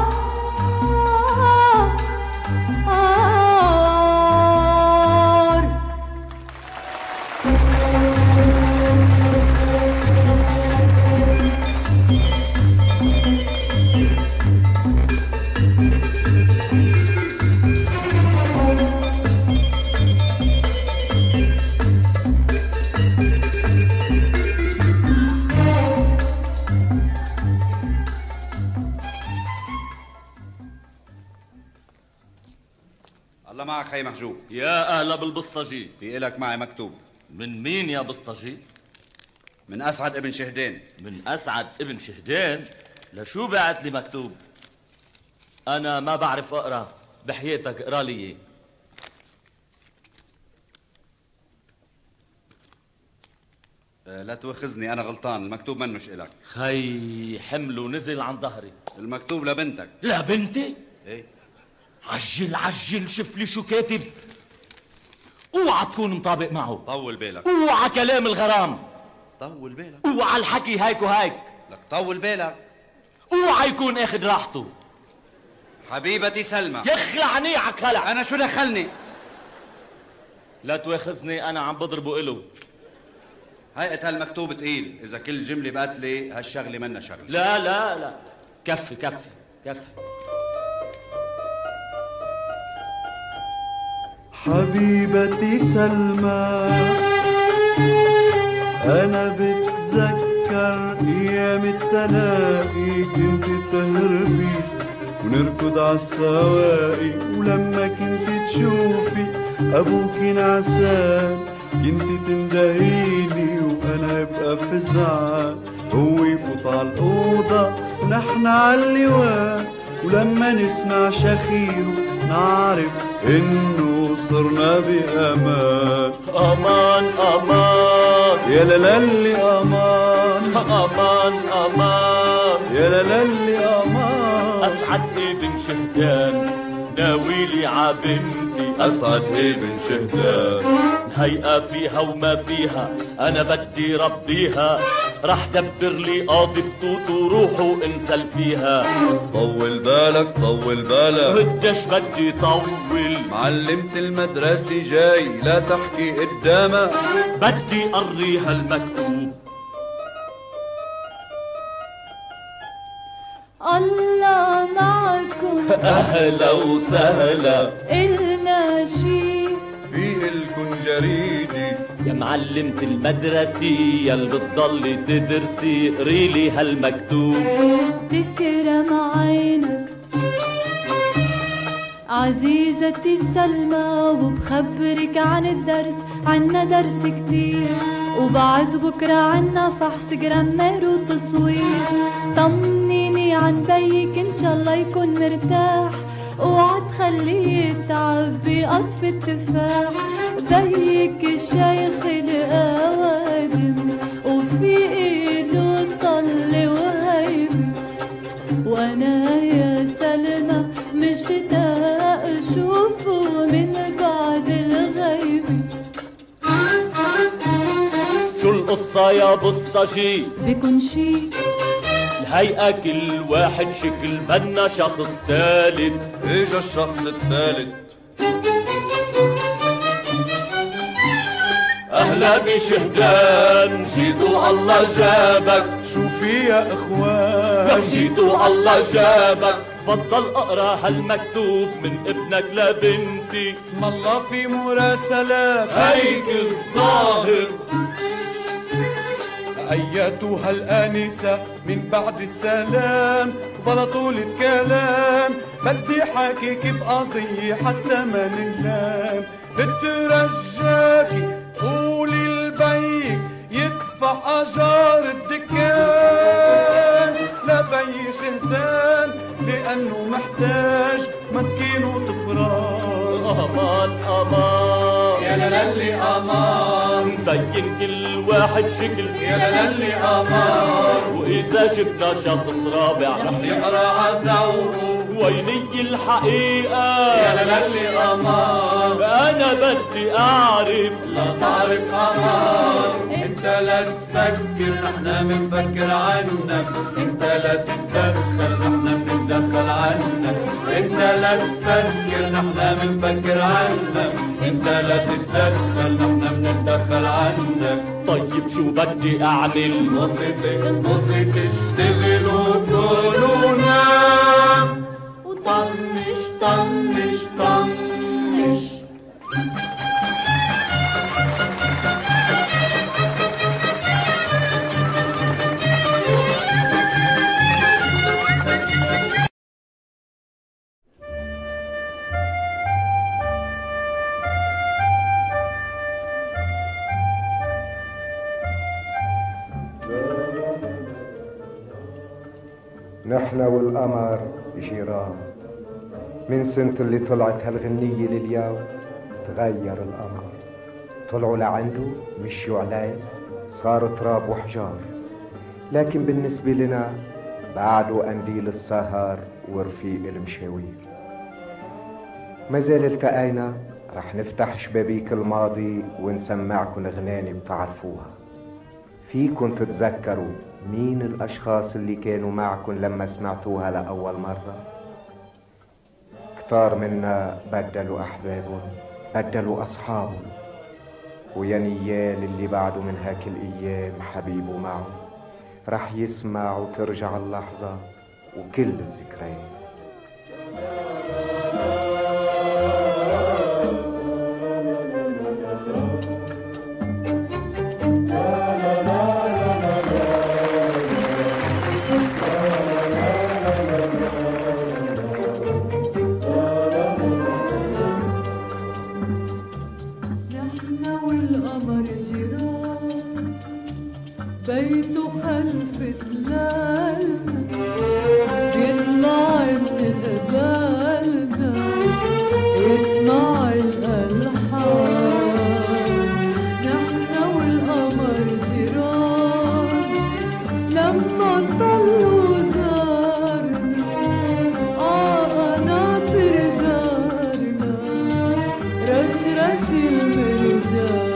الله معك خي محجوب. يا أهلا بالبسطجي. في إلك معي مكتوب. من مين يا بسطجي؟ من أسعد ابن شهدين. من أسعد ابن شهدين؟ لشو بعت لي مكتوب؟ أنا ما بعرف أقرأ، بحياتك اقرأ لي إيه. أه لا تواخذني أنا غلطان، المكتوب منوش إلك. خي حمله نزل عن ظهري. المكتوب لبنتك. لبنتي؟ إيه. عجل عجل شوف لي شو كاتب. اوعى تكون مطابق معه. طول بالك. اوعى كلام الغرام. طول بالك. اوعى الحكي هيك وهيك. لك طول بالك. اوعى يكون اخذ راحته. حبيبتي سلمى. يخلعني على خلع. انا شو دخلني؟ لا تواخذني انا عم بضربه إله. هيئة هالمكتوب تقيل، إذا كل جملة بقتلي هالشغلة منا شغلة. لا لا لا كفي كفي كفي. حبيبتي سلمى أنا بتذكر أيام التلاقي، كنت تهربي ونركض عالسواقي، ولما كنت تشوفي أبوك نعسان كنت تندهيني وأنا أبقى فزعان، هو يفوت عالأوضة ونحن عاللواء، ولما نسمع شخيره نعرف إنه صرنا بأمان. أمان أمان يا لالي أمان. أمان أمان يا لالي أمان. أسعد ابن شهدان ناويلي عبنتي. أسعد ابن شهدان هيئة فيها وما فيها أنا بدي ربيها، رح دبر لي قاضي بطوط وروحه انزل فيها. طول بالك طول بالك قديش بدي طول، معلمة المدرسة جاي لا تحكي قدامها، بدي قريها المكتوب. الله معكم. أهلا وسهلا. إلنا شي في إلكن جريدي يا معلمة المدرسة يلي بتضلي تدرسي، قريلي هالمكتوب. تكرم عينك عزيزتي سلمى، وبخبرك عن الدرس، عنا درس كتير، وبعد بكرة عنا فحص جرامر وتصوير. طمنيني عن بيك إن شاء الله يكون مرتاح، اوعى تخليه يتعب بقطف التفاح. بيك شيخ الأوادم وفي إيده طل وهيبة، وأنا يا سلمى مشتاق أشوفه من بعد الغيبة. شو القصة يا بسطجي؟ بكون شي الهيئة كل واحد شكل، بدنا شخص ثالث. اجا الشخص الثالث. أهلا بشهدان جيتوا الله جابك. شو في يا اخوان؟ جيتوا الله جابك. تفضل اقرا هالمكتوب من ابنك لبنتي. اسم الله في مراسلات هيك الظاهر. أيتها الآنسة من بعد السلام بلا طولة كلام، بدي حاكيك بقضية حتى ما ننام. بترجاكي قولي لبيك يدفع أجار الدكان لبي شهدان، لأنه محتاج مسكين وطفران. أمان أمان يا لالي أمان. بين كل واحد شكل يا لالي أمان. وإذا جبنا شخص رابع رح يقرأ عزوه. ويني الحقيقة يا لالي أمان. أنا بدي أعرف. لا تعرف أمان. انت انت لا تفكر نحنا منفكر عنك، انت لا تتدخل نحنا بنتدخل عنك، انت لا تفكر نحنا منفكر عنك، انت لا تتدخل نحنا بنتدخل عنك. طيب شو بدي اعمل؟ انبسط انبسط اشتغل وكلوا نام وطنش طنش طنش. نحن والقمر جيران، من سنة اللي طلعت هالغنية لليوم تغير القمر، طلعوا لعنده مشيوا عليه صار تراب وحجار، لكن بالنسبة لنا بعده قنديل السهر ورفيق المشاوير. ما زال التقينا رح نفتح شبابيك الماضي ونسمعكن غناني بتعرفوها، فيكن تتذكروا مين الأشخاص اللي كانوا معكم لما سمعتوها لأول مرة؟ كتار منا بدلوا أحبابهم، بدلوا أصحابهم، ويا نيال اللي بعده من هاك الأيام حبيبه معه رح يسمع وترجع اللحظة وكل الذكريات. بيته خلف تلالنا بيطلع من قبالنا يسمع الألحان. نحنا والقمر جيران لما طلوا زارنا آه ناطر دارنا رشرش المرجان.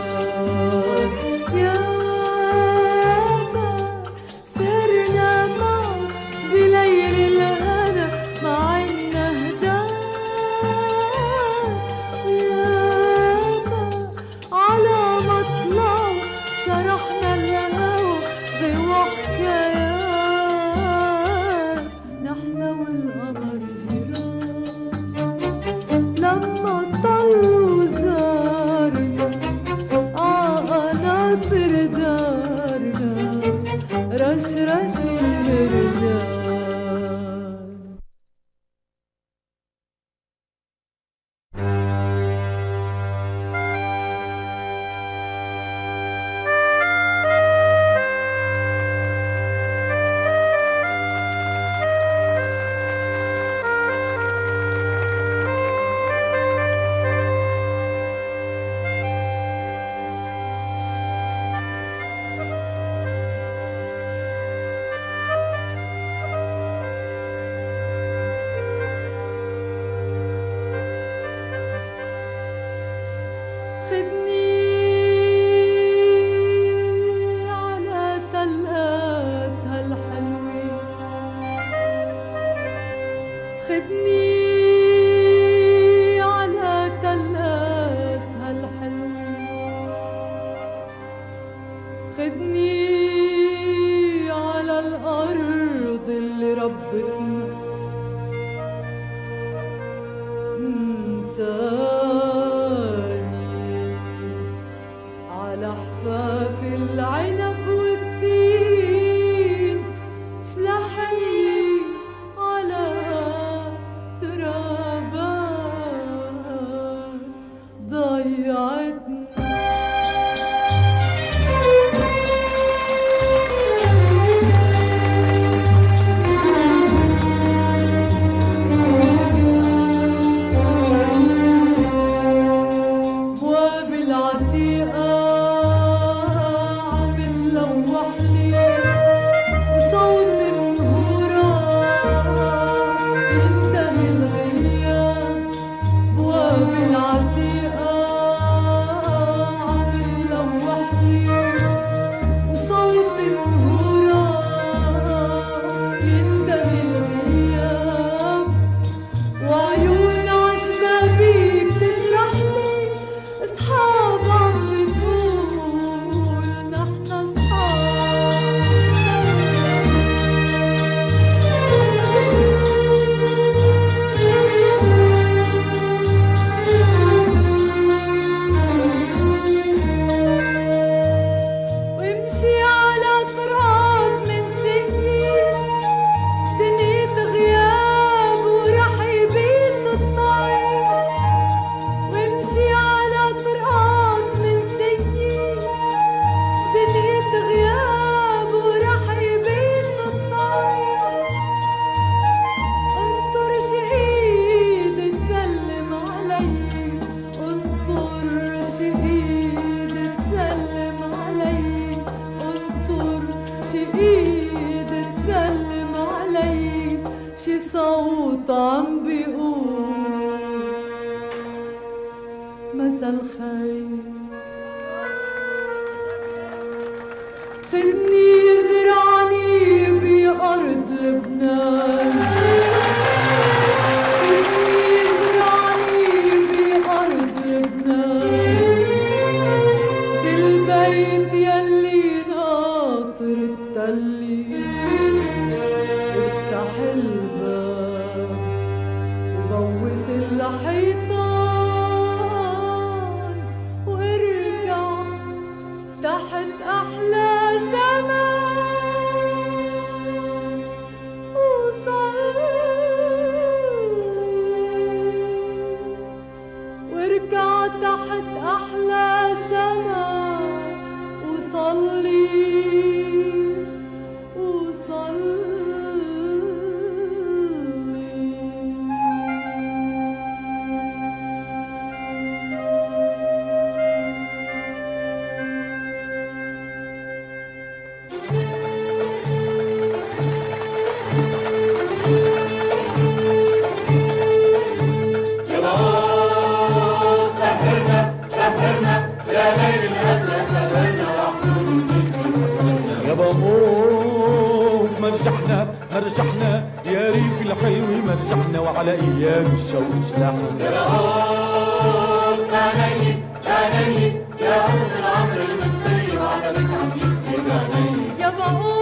مثل خير. خدني زرعني بأرض لبنان، خدني زرعني بأرض لبنان، بالبيت يلي ناطر التلي. افتح الباب وبوس الحيطان وارجع تحت أحلى سماء وصلي، وارجع تحت أحلى سماء وصلي مرجحنا يا ريف الحلو مرجحنا وعلى ايام الشوق اشلحنا. يا بقول تاني تاني يا قصص العمر المنسية وعجبك عم يبكي بعيني. يا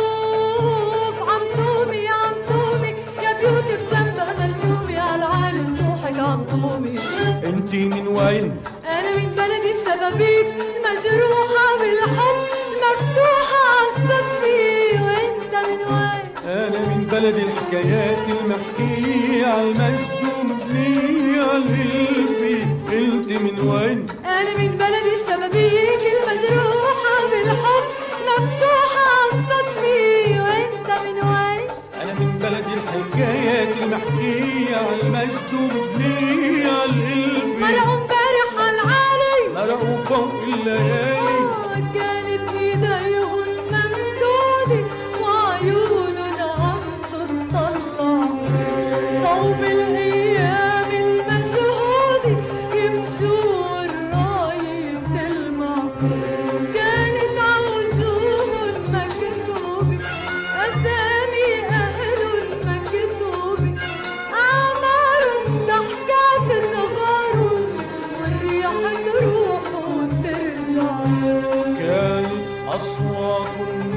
بقوف عم تومي يا عم تومي يا بيوتي بزنبق مرسومي على العالي سطوحك عم تومي. انتي من وين؟ انا من بلدي الشبابيك مجروحة بالحب مفتوحة عالصدفة. وانت من وين؟ أنا من بلد الحكايات المحكية عالمجدوم بنية عالقلبي. أنت من وين؟ أنا من بلد الشبابيك المجروحة بالحب مفتوحة عالصدفة. وأنت من وين؟ أنا من بلد الحكايات المحكية عالمجدوم بنية عالقلبي. مرقوا امبارح عالعالي مرقوا فوق الليالي. كانت إيديهم ممدودة وعيونهم عم تطلع صوب الأيام المشهودة يمشوا الراية بتلمع. كانت عوجوهن مكتوبة أسامي أهلن مكتوبة أعمارن ضحكات صغارن والريح تروح وترجع. كانت أصوات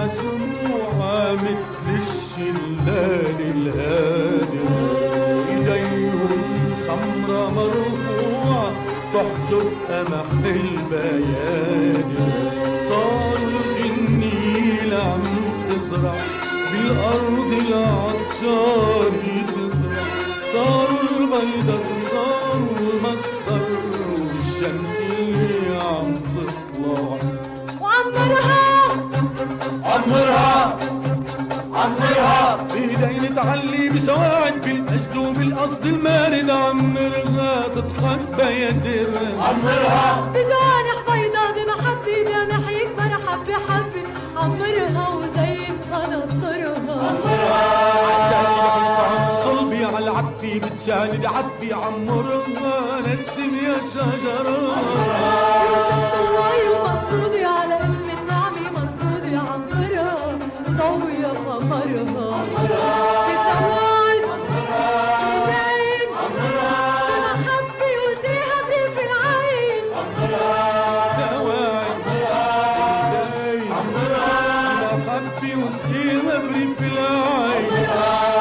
مسموعة مثل الشلال الهادئ. إيديهم سمرة مرفوعة تحجب قمح البيادر. صاروا النيل عم تزرع بالأرض العطشان تزرع. صاروا البيضة صاروا المصدر والشمس اللي عم تطلع. وعمرها عمرها عمرها بإيدي نتعلي بسواعد بالمجد وبالقصد المارد. عمرها تضحك بيدر عمرها بجوانح بيضا بمحبة بمحيك مرحب بحبة. عمرها وزين أنطرها عمرها عساسي بحلقها الصلبي على العبي بتساند عبي. عمرها نسم يا شجرة الله ومقصودي على اسم النعمة مرصودي. عمرها وضوي يا قمرها بسواعد بدايم بمحبة وسيها بريف العين. سواعد بدايم بمحبة وسيها بريف العين.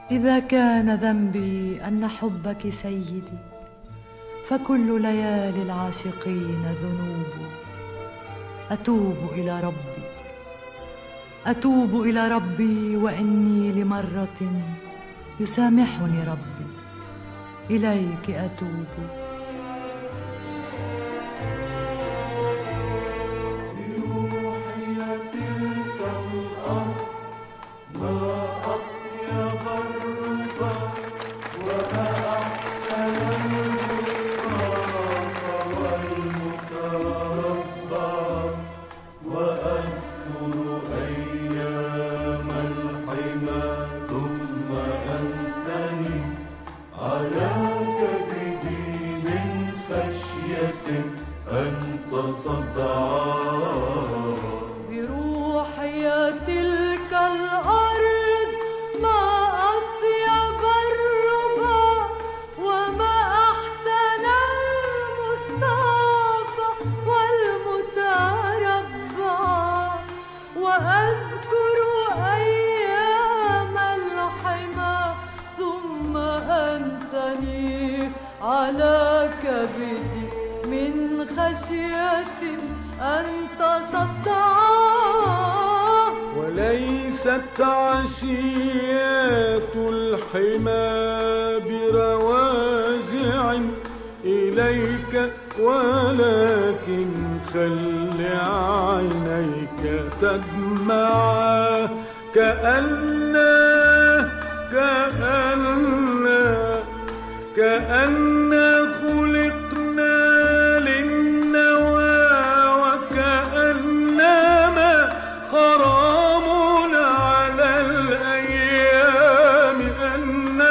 إذا كان ذنبي أن حبك سيدي فكل ليالي العاشقين ذنوب. أتوب إلى ربي أتوب إلى ربي وإني لمرة يسامحني ربي إليك أتوب. وليست عشيات الحمى برواجع إليك ولكن خل عينيك تدمعا كأن كأن كأن خلقنا للنوى وكأنما حرام على الأيام أن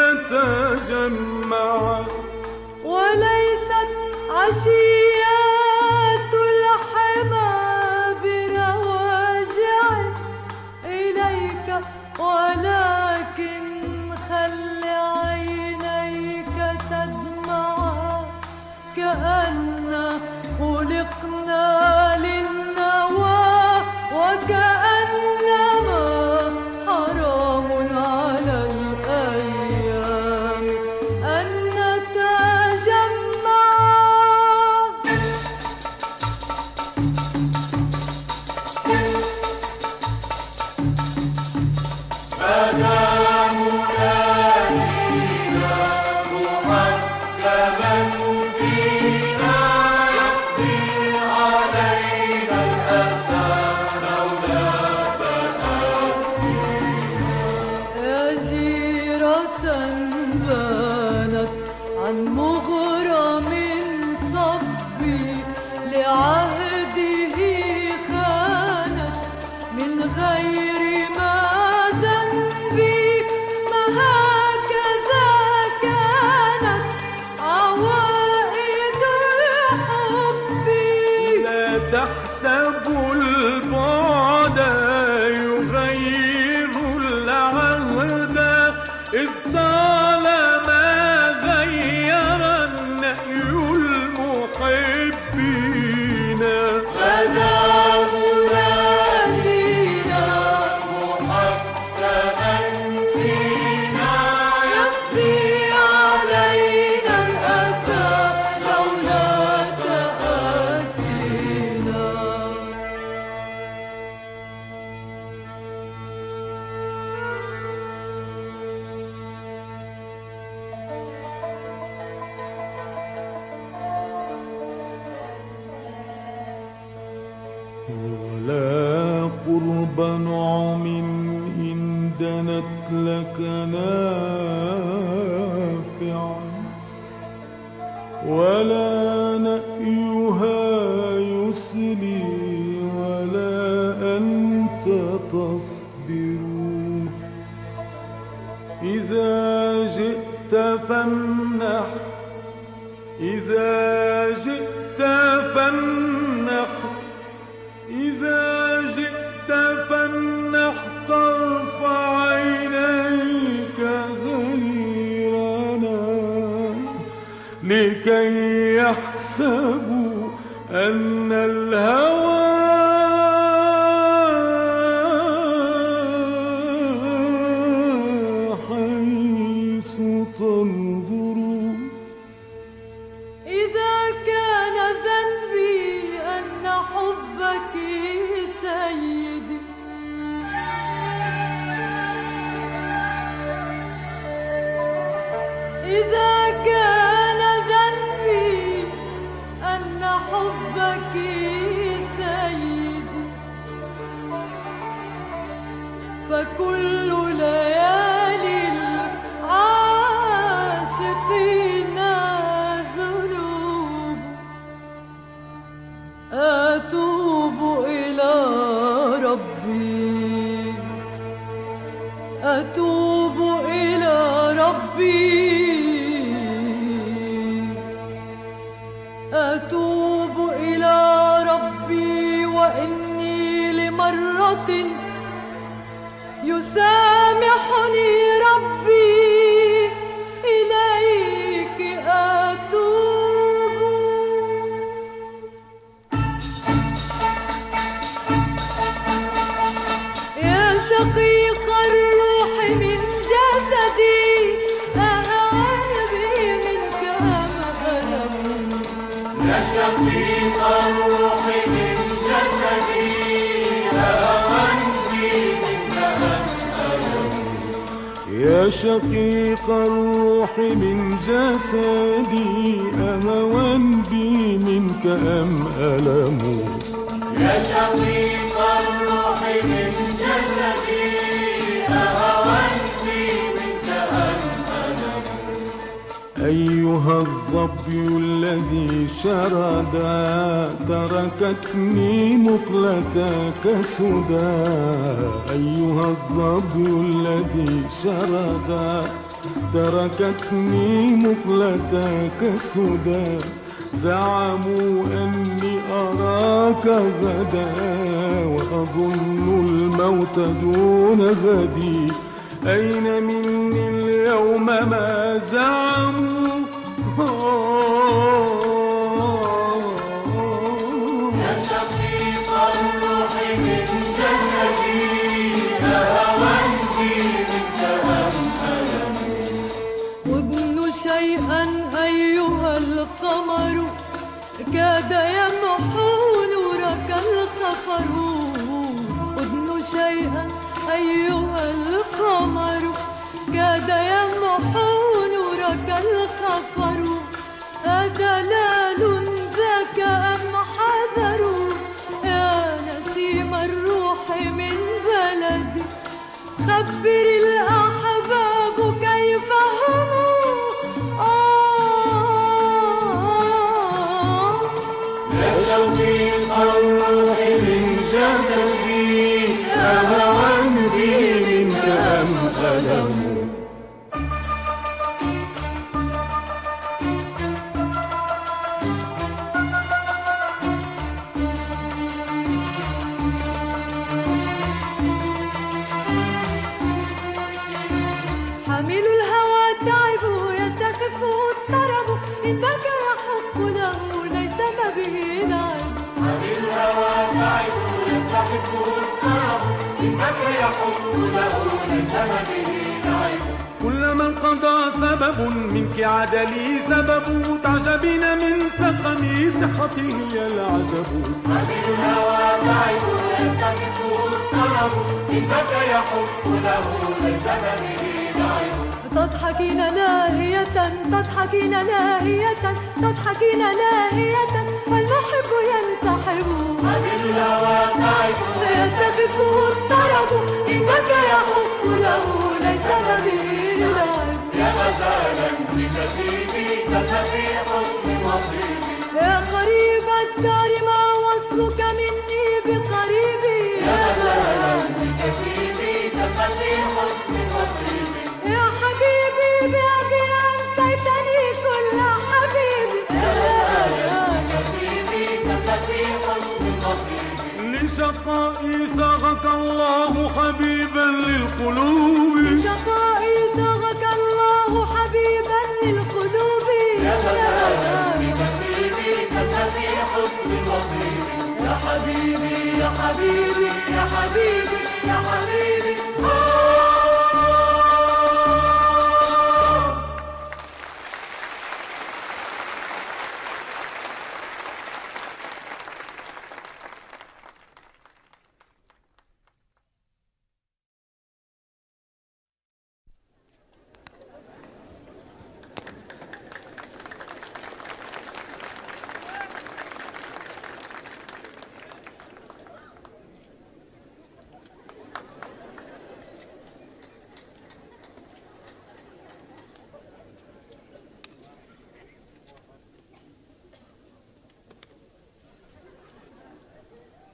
نتجمع. وليست عشيات الحمى برواجع إليك ولكن خل عينيك تدمع كأن خلقنا للنوى وكأنما حرام على الأيام أن نتجمع. مدام نادينا محكما فينا يقضي علينا الأسى لولا تأسينا. يا جيرة بانت عن مغرم صبي لعهده خانت من غير ما ذنبي ما هكذا كانت عوائد الحب. لا تحسبوا البعد يغير العهد إذ طالما غير النأي المحبين. مدام نادينا محكما فينا يقضي علينا الأسى لولا تأسينا. ولا قرب نعم إن دنت لك نافعا ولا نأيها يسلي ولا أنت تصبر. إذا جئت فامنح إذا جئت فامنح إذا جئت فامنح ترفع عينيك غيرنا لكي يحسبوا أن الهوى حي حبك سيدي، فكل ليالي العاشقين ذنوب، أتوب إلى ربي، أتوب إلى ربي، أتوب إلى ربي، وإني لمرة يسامحني ربي إليك أتوب. يا شقيق الروح من جسدي، أهان بي منك أم ألم. يا شقيق الروح من جسدي، أهان بي منك أم ألم. يا شقيق الروح من جسدي، أهوى بي منك أم ألم. يا شقيق الروح من جسدي، أهوى بي منك أم ألم. أيها الظبي الذي شردا، تركتني مقلتك سدى. أيها الظبي الذي شردا، تركتني مقلتك سدى. زعموا أني أراك غدا، وأظن الموت دون غدي. أين مني اليوم ما زعموا؟ يا شقيق الروح من جسدي، أهوى بي منك أم ألم. وابن شيئا أيها القمر، كاد يمحو نورك الخفر. ابن شيئا أيها القمر، كاد يمحو نورك الخفر. أدلال ذاك أم حذر؟ يا نسيم الروح من بلدي، خبر الأحباب كيف هم. يا شقيق الروح من جسدي، أهوى بي منك أم ألم. حميل الهوى تعب يستخفه الطرب، إن بكى يحق له ليس ما به لعب. حميل الهوى تعب يستخفه الطرب، إن بكى يحق له ليس ما به لعب. كلما انقضى سبب منك عاد لي سبب، تعجبين من سقمي صحتي هي العجب. حميل الهوى تعب يستخفه الطرب، إن بكى يحق له ليس ما به لعب. تضحكين لاهية، تضحكين لاهية، تضحكين لاهية، والمحب ينتحب. حميل الهوى تعب يستخفه الطرب، إن بكى يحق له ليس ما به لعب. يا غزالا بكثيبي تتفي حسن نصيبي. يا قريب الدار ما وصلك مني بقريبي. يا غزالا بكثيبي تتفي حسن نصيبي. يا حبيبي بأبي أنسيتني كل حبيبي. يا غزالا بكثيبي تتفي حسن نصيبي. لشقائي صاغك الله حبيبا للقلوب. لشقائي صاغك الله حبيبا للقلوب. يا غزالا بكثيبي تتفي حسن نصيبي. يا حبيبي يا حبيبي يا حبيبي يا حبيبي.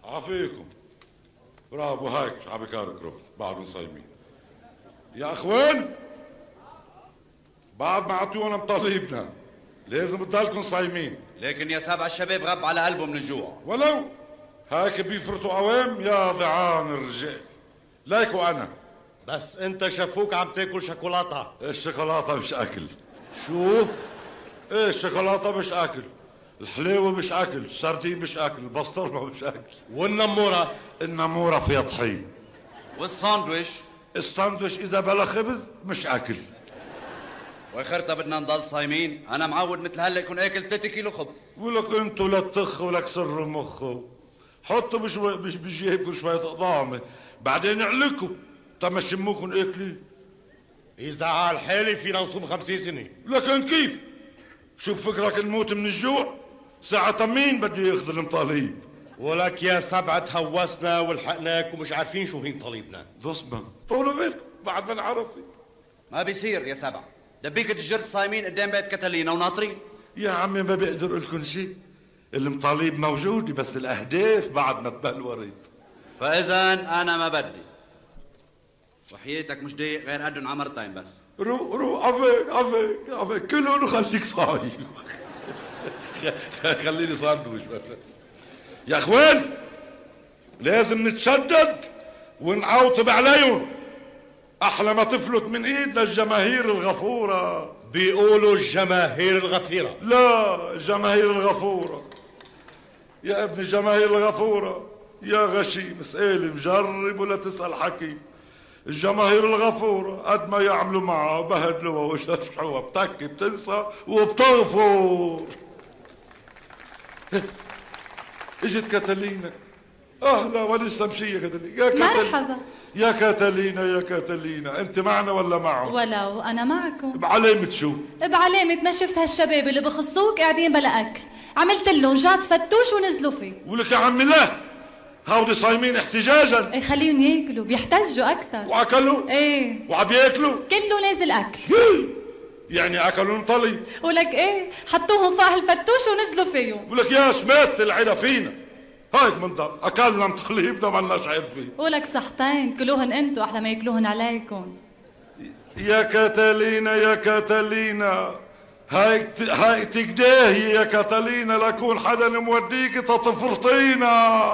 عافيكم. برافو، هيك شو بكاركروا بعدهم صايمين. يا اخوان بعد ما عطونا مطالبنا لازم تضلكم صايمين. لكن يا سبع الشباب غب على قلبه من الجوع. ولو هيك بيفرطوا قوام يا ضعان الرجال. ليكوا انا بس انت شافوك عم تاكل شوكولاته. الشوكولاته مش اكل. شو؟ ايه الشوكولاته مش اكل، الحلاوه مش اكل، السردين مش اكل، البسطرمه مش اكل. والنموره؟ النموره فيها طحين. والساندويش؟ الساندويش اذا بلا خبز مش اكل. واخرتها بدنا نضل صايمين. انا معود مثل هلا يكون اكل ثلاثة كيلو خبز. ولك انتوا لا تخوا ولا كسروا مخوا. حطوا بشوي مش بجيبكم شويه قضامه بعدين اعلكوا تما شموكم اكلي. اذا على حالي فينا نصوم خمسين سنه. لكن كيف؟ شوف فكرك نموت من الجوع؟ ساعة مين بده ياخذ المطالب؟ ولك يا سبعة تهوسنا ولحقناك ومش عارفين شو هي مطالبنا. ضصبا طولوا بالكم بعد ما نعرف. ما بيصير يا سبعة، دبيكة الجرد صايمين قدام بيت كاتالينا وناطرين. يا عمي ما بقدر لكم شيء، المطالب موجودة بس الأهداف بعد ما تبلورت. فإذا أنا ما بدي. وحياتك مش ضايق غير قدن عمرتين بس. رو رو عفيك عفيك عفيك كلهم وخليك صايم. خليني صاندويش بس. يا اخوان لازم نتشدد ونعوطب عليهم. احلى ما تفلت من ايدنا الجماهير الغفورة. بيقولوا الجماهير الغفيرة. لا الجماهير الغفورة يا ابني، الجماهير الغفورة. يا غشيم اسأل مجرب ولا تسأل حكيم. الجماهير الغفورة قد ما يعملوا معها بهدلوها وشرشحوها بتكي بتنسى وبتغفر. اجت كاتالينا. اهلا ولسه مشيه كاتالينا. يا كاتالينا مرحبا. يا كاتالينا يا كاتالينا، انت معنا ولا معهم؟ ولو انا معكم. بعلامة شو؟ بعلامة ما شفت هالشباب اللي بخصوك قاعدين بلا اكل، عملت لهم جات فتوش ونزلوا فيه. ولك يا عمي لا، هودي صايمين احتجاجا. ايه خليهم ياكلوا، بيحتجوا اكثر. واكلوا؟ ايه وعم ياكلوا؟ كله نازل اكل. يعني اكلوا طلي. ولك ايه حطوهم فاه الفتوش ونزلوا فيهم. ولك يا شمات العيله فينا هيك منضل اكلنا مطليبنا ما لناش عارفين. ولك صحتين كلوهن انتو احلى ما ياكلوهن عليكم. يا كاتالينا يا كاتالينا هيك هيك تقداهي يا كاتالينا لكون حدا موديك تطفرطينا.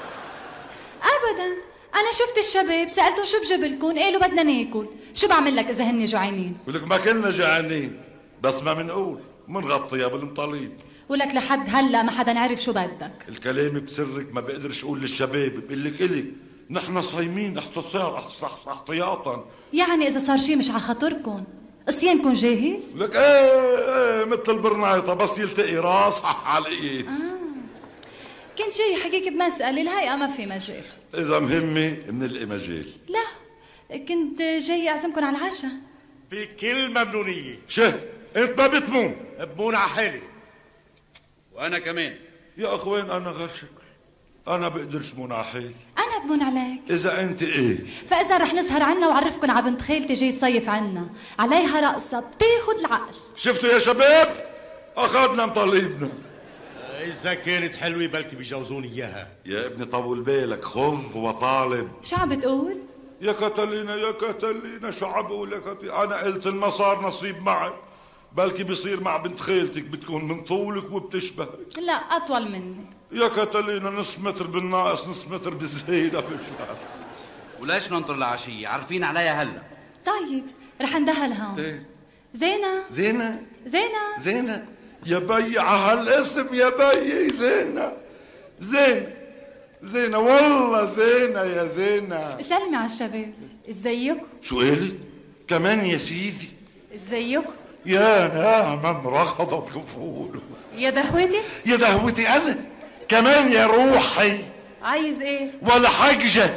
ابدا انا شفت الشباب سالتهم شو بجيبلكم قالوا بدنا ناكل. شو بعمل لك اذا هن جوعانين؟ ولك ما كلنا جوعانين بس ما منقول منغطيها بالمطالب. ولك لحد هلا ما حدا عرف شو بدك. الكلام بسرك ما بقدرش اقول للشباب، بقول لك الك نحن صايمين احتياطا. يعني اذا صار شيء مش على خاطركم صيامكم جاهز؟ لك ايه ايه مثل البرنايطه بس يلتقي راس على الايد. آه. كنت جاي حكيك بمسألة الهيئة ما في مجال. إذا مهمة بنلقي مجال. لا كنت جاي أعزمكم على العشاء. بكل ممنونية. شه أنت ما بتمون. بمون على حالي. وأنا كمان. يا أخوان أنا غير شكل، أنا بقدرش مون على حالي. أنا بمون عليك. إذا أنت إيه؟ فإذا رح نسهر عنا وعرفكم على بنت خالتي جاي تصيف عنا، عليها رقصة بتاخد العقل. شفتوا يا شباب؟ أخذنا مطالبنا. إذا كانت حلوة بلكي بيجوزوني إياها. يا ابني طول بالك، خذ وطالب. شو عم بتقول؟ يا كاتالينا يا كاتالينا شو عم بقول يا كاتالينا؟ أنا قلت ما صار نصيب معي، بلكي بيصير مع بنت خالتك بتكون من طولك وبتشبهك. لا أطول مني. يا كاتالينا نص متر بالناقص نص متر بالزايدة بالفعل. وليش ننطر العشية؟ عارفين عليها هلا. طيب رح ندهل هون. زينة زينة زينة زينة يا بي على هالاسم يا بي. زينة زينة زينة والله زينة يا زينة. سلمي على الشباب. ازيكم؟ شو قالت؟ كمان يا سيدي. ازيكم؟ يا نعم رخضت كفور. يا دهوتي؟ يا دهوتي أنا كمان يا روحي. عايز ايه؟ ولا حاجة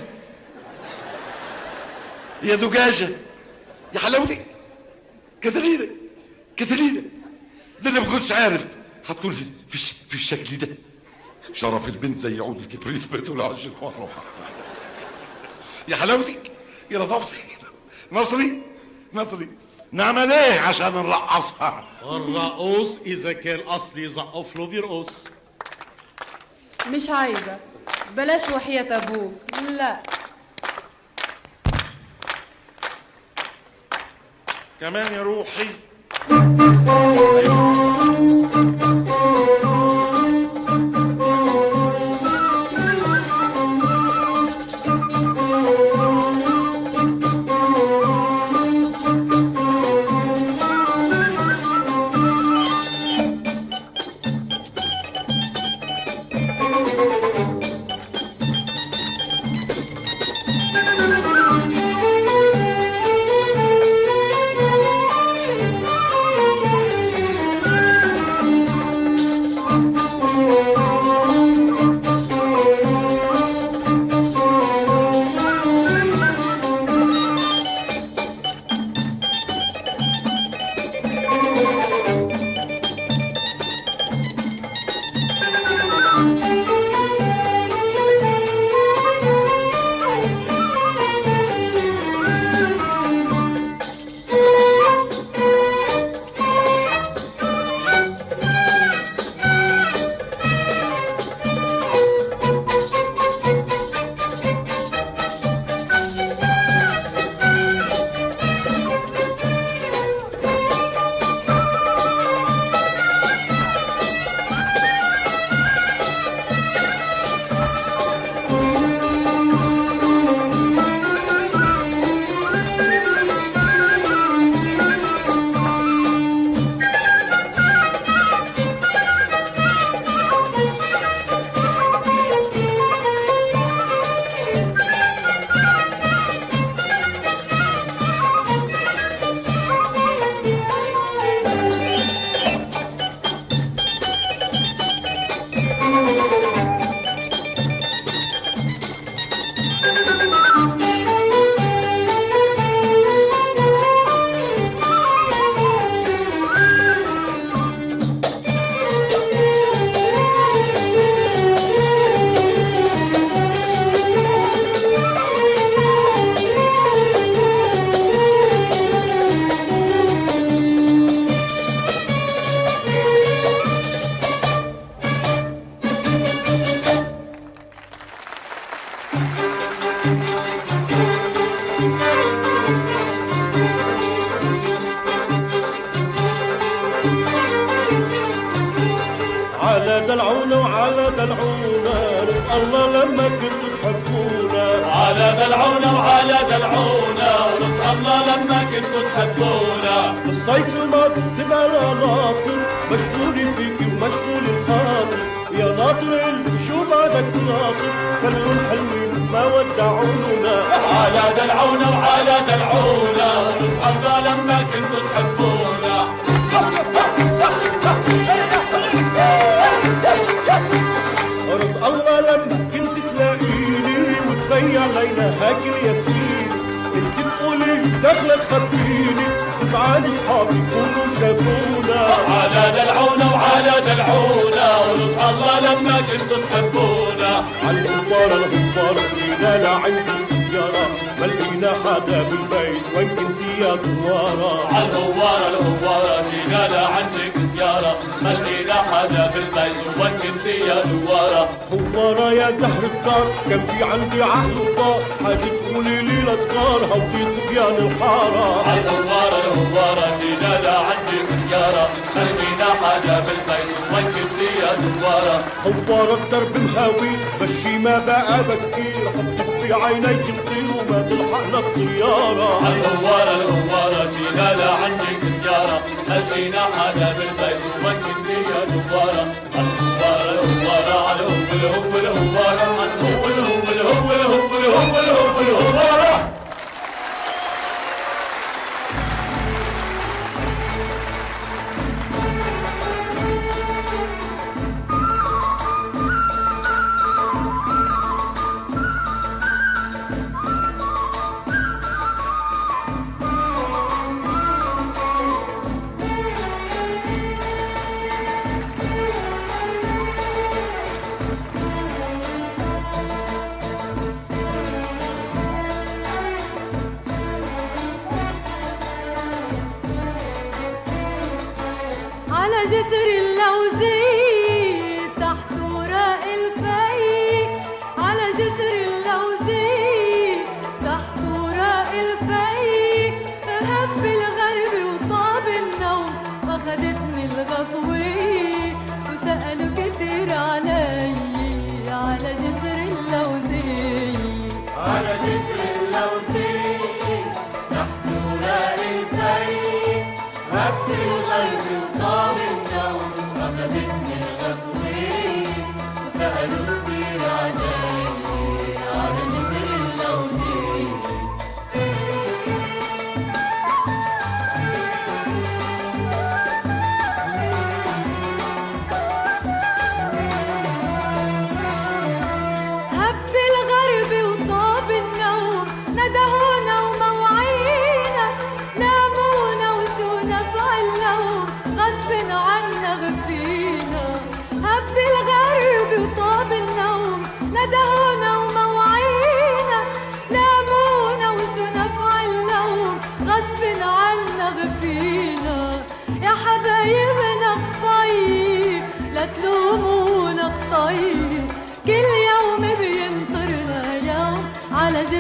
يا دجاجة يا حلاوتك. كاتالينا كاتالينا ده انا ما كنتش عارف هتكون في في, في الشكل ده. شرف البنت زي عود الكبريت بيته العش المره. يا حلاوتك يا لطافتك. نصري نصري نعمل ايه عشان نرقصها؟ الرقوص اذا كان اصلي زقف له بيرقص. مش عايزه بلاش وحياة أبوك. لا كمان يا روحي. على دلعونا وعلى دلعونا رزق الله لما كنتوا تحبونا. على دلعونا وعلى دلعونا ورزق الله لما كنتوا تحبونا. الصيف الماضي تبقى ناطر مشغول فيكي ومشغول الخاطر يا ناطر اللي شو بعدك ناطر خلوا الحلوين ما ودعونا. على دلعونا وعلى دلعونا ورزق الله لما كنتوا تحبونا. رزق الله لما كنت تلاقيني وتفيع لينا هاك الياسمين انت تقولي دخلك خبيني خف عن اصحابي يكونوا شافونا. على دلعونا وعلى دلعونا ورزق الله لما كنتوا تحبونا. على الهوارة الهوارة جينا لعندي زيارة ما لقينا حدا بالبيت وين كنتي يا دوارة. على الهوارة الهوارة جينا لعندك زيارة ما لقينا حدا بالبيت وين كنتي يا دوارة. هوارة يا زهر الدار كان في عندي عقل وطار حاجة تقولي لي لا تغار هودي صبيان الحارة. على الهوارة الهوارة جينا لعندك زيارة ما لقينا حدا بالبيت وين كنتي يا دوارة. هوارة الدرب مهاوي مشي ما بقى بكير حطت في عينيك الطير وما تلحقنا الطيارة. على الهوارة الهوارة جينا لعندك زيارة ما لقينا حدا بالبيت وين كنتي يا دوارة. على الهوارة الهوارة على الهو الهو الهوارة على الهو الهو الهو الهو الهو الهو الهوارة.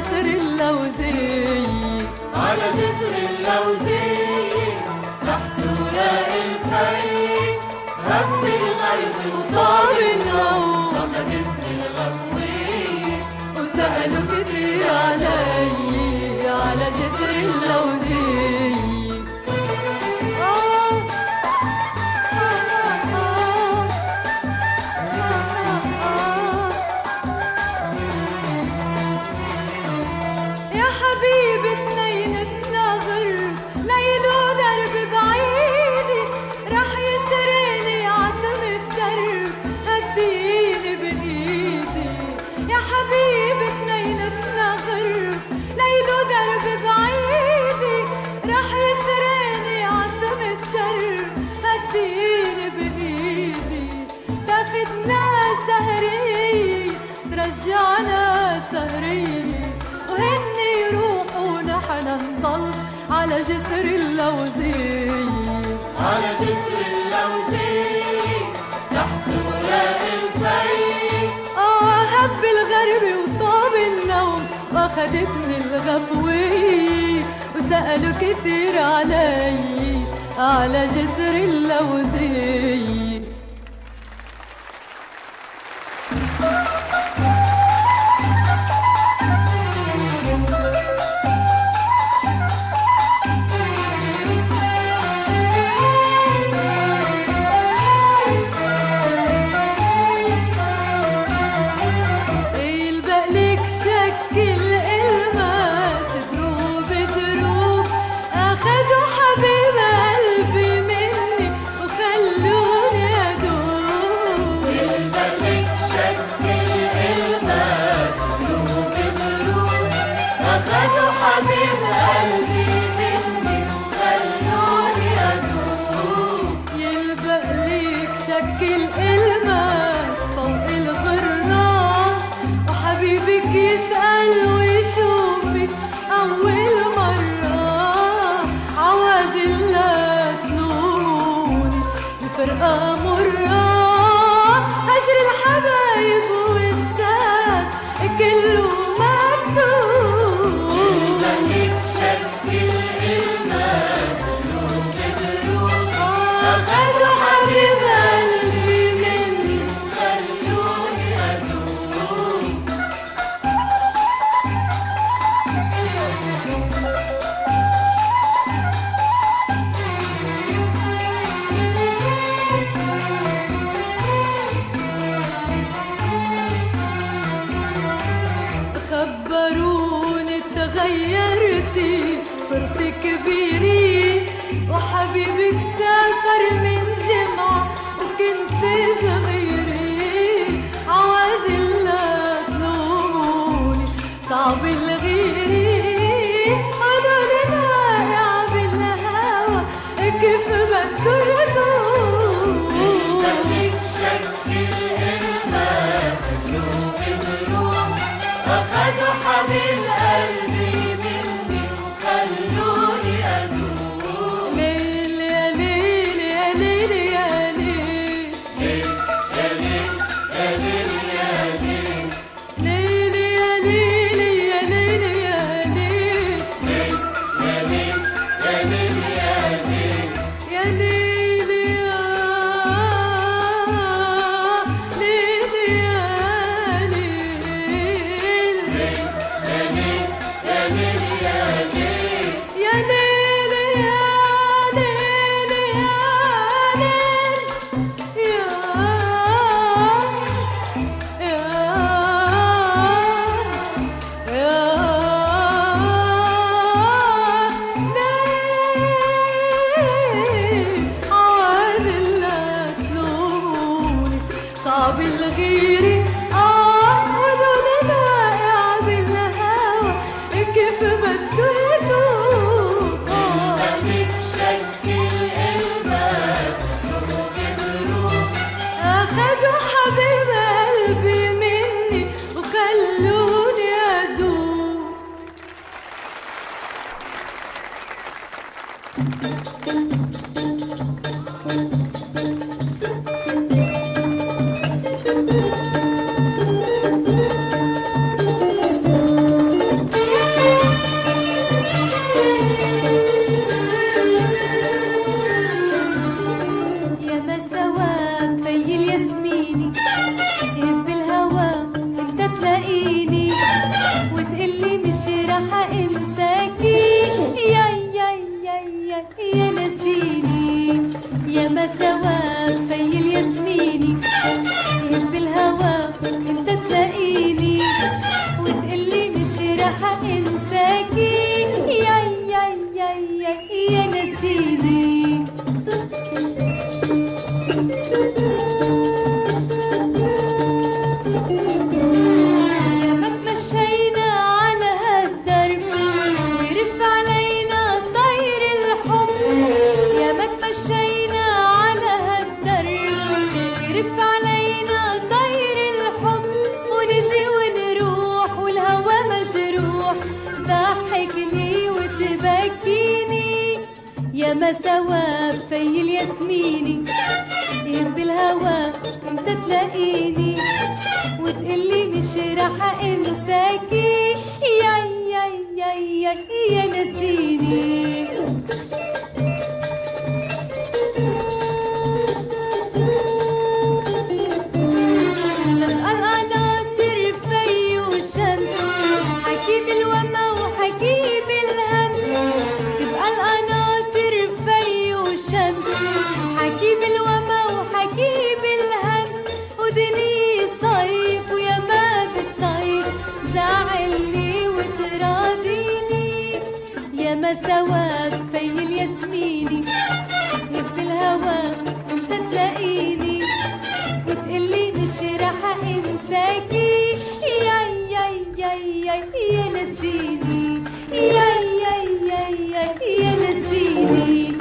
جسر اللوزية على جسر اللوزية تحت وراء الخيل هب الغرب وطاب النوم أخدتني الغفوية وسألوا كتير علي على جسر اللوزية يا حبيبي اتنينتنا غرب ليل ودرب بعيدي رح يسرقني عتم الدرب هديني بإيدي يا حبيبي اتنينتنا غرب ليل ودرب بعيدي رح يسرقني عتم الدرب هديني بإيدي تاخدنا سهرية ترجعنا سهرية وهن يروحوا ونحن نضل على جسر اللوزية على جسر اللوزية تحت وراء الخيل آه هب الغرب وطاب النوم واخدتني الغفوية وسألوا كتير علي على جسر اللوزية فرقة مرة هجر الحبايب والزاد كله مكتوب خليك شكل الماس قلوب تروح أخدوا حبيب قلبي مني خلوني أدوب خبروني تغيرتي صرت كبيرة وحبيبك سافر من جمعة وكنت صغيرة عوازل لا تلوموني صعب الغيرة هدول نائع بالهوا كيف بدو يدوم خليك شكل الماس قلوب تروح أخدوا حبيب قلبي مني وخلوني أدوب ليل يا ليل يا ليل يا ليل ليل يا ليل يا ليل يا ليل ليل يا ليل يا ليل يا ليل ليل يا ليل يا ليل يا ليل يا ليل يا ليل يا ليل يا ليل صعب الغيرة آه هدول نائع بالهوا كيف بده يدوب خليك شكل الماس قلوب تروح أخدوا حبيب قلبي مني وخلوني أدوب Thank you. يا ما ثواب في الياسميني يهب الهوى انت تلاقيني وتقلي مش راح انساكي يا يا يا يا يا نسيني. تبقى القناطر في وشمس حكي بالوما وحكي بالهمس. تبقى القناطر في وشمس حكي بالوما وحكي بالهمس. ودني صيف ويا ما بالصيف زعلي وتراضيني يا ما ثواب في الياسميني هب الهوى انت تلاقيني وتقلي مش راح انساكي يا يا يا يا يا نسيني يا يا يا يا يا نسيني.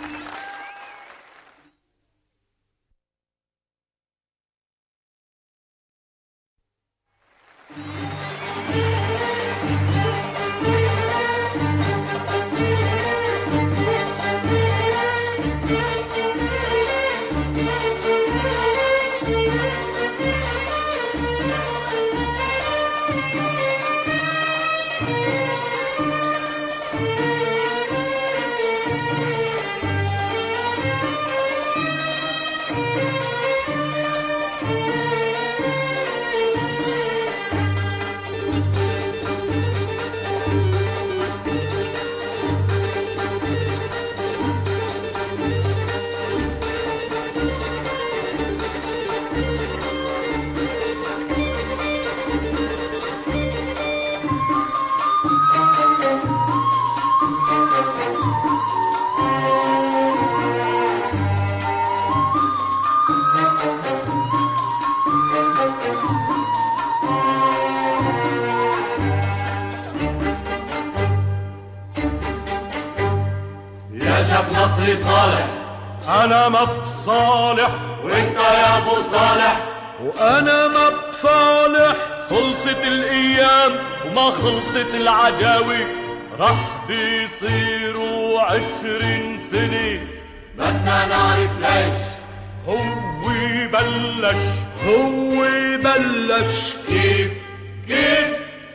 صالح أنا ما بصالح وانت يا ابو صالح وأنا ما بصالح. خلصت الأيام وما خلصت العجاوي رح بيصيروا عشرين سنة. بدنا نعرف ليش هو بلش هو بلش كيف كيف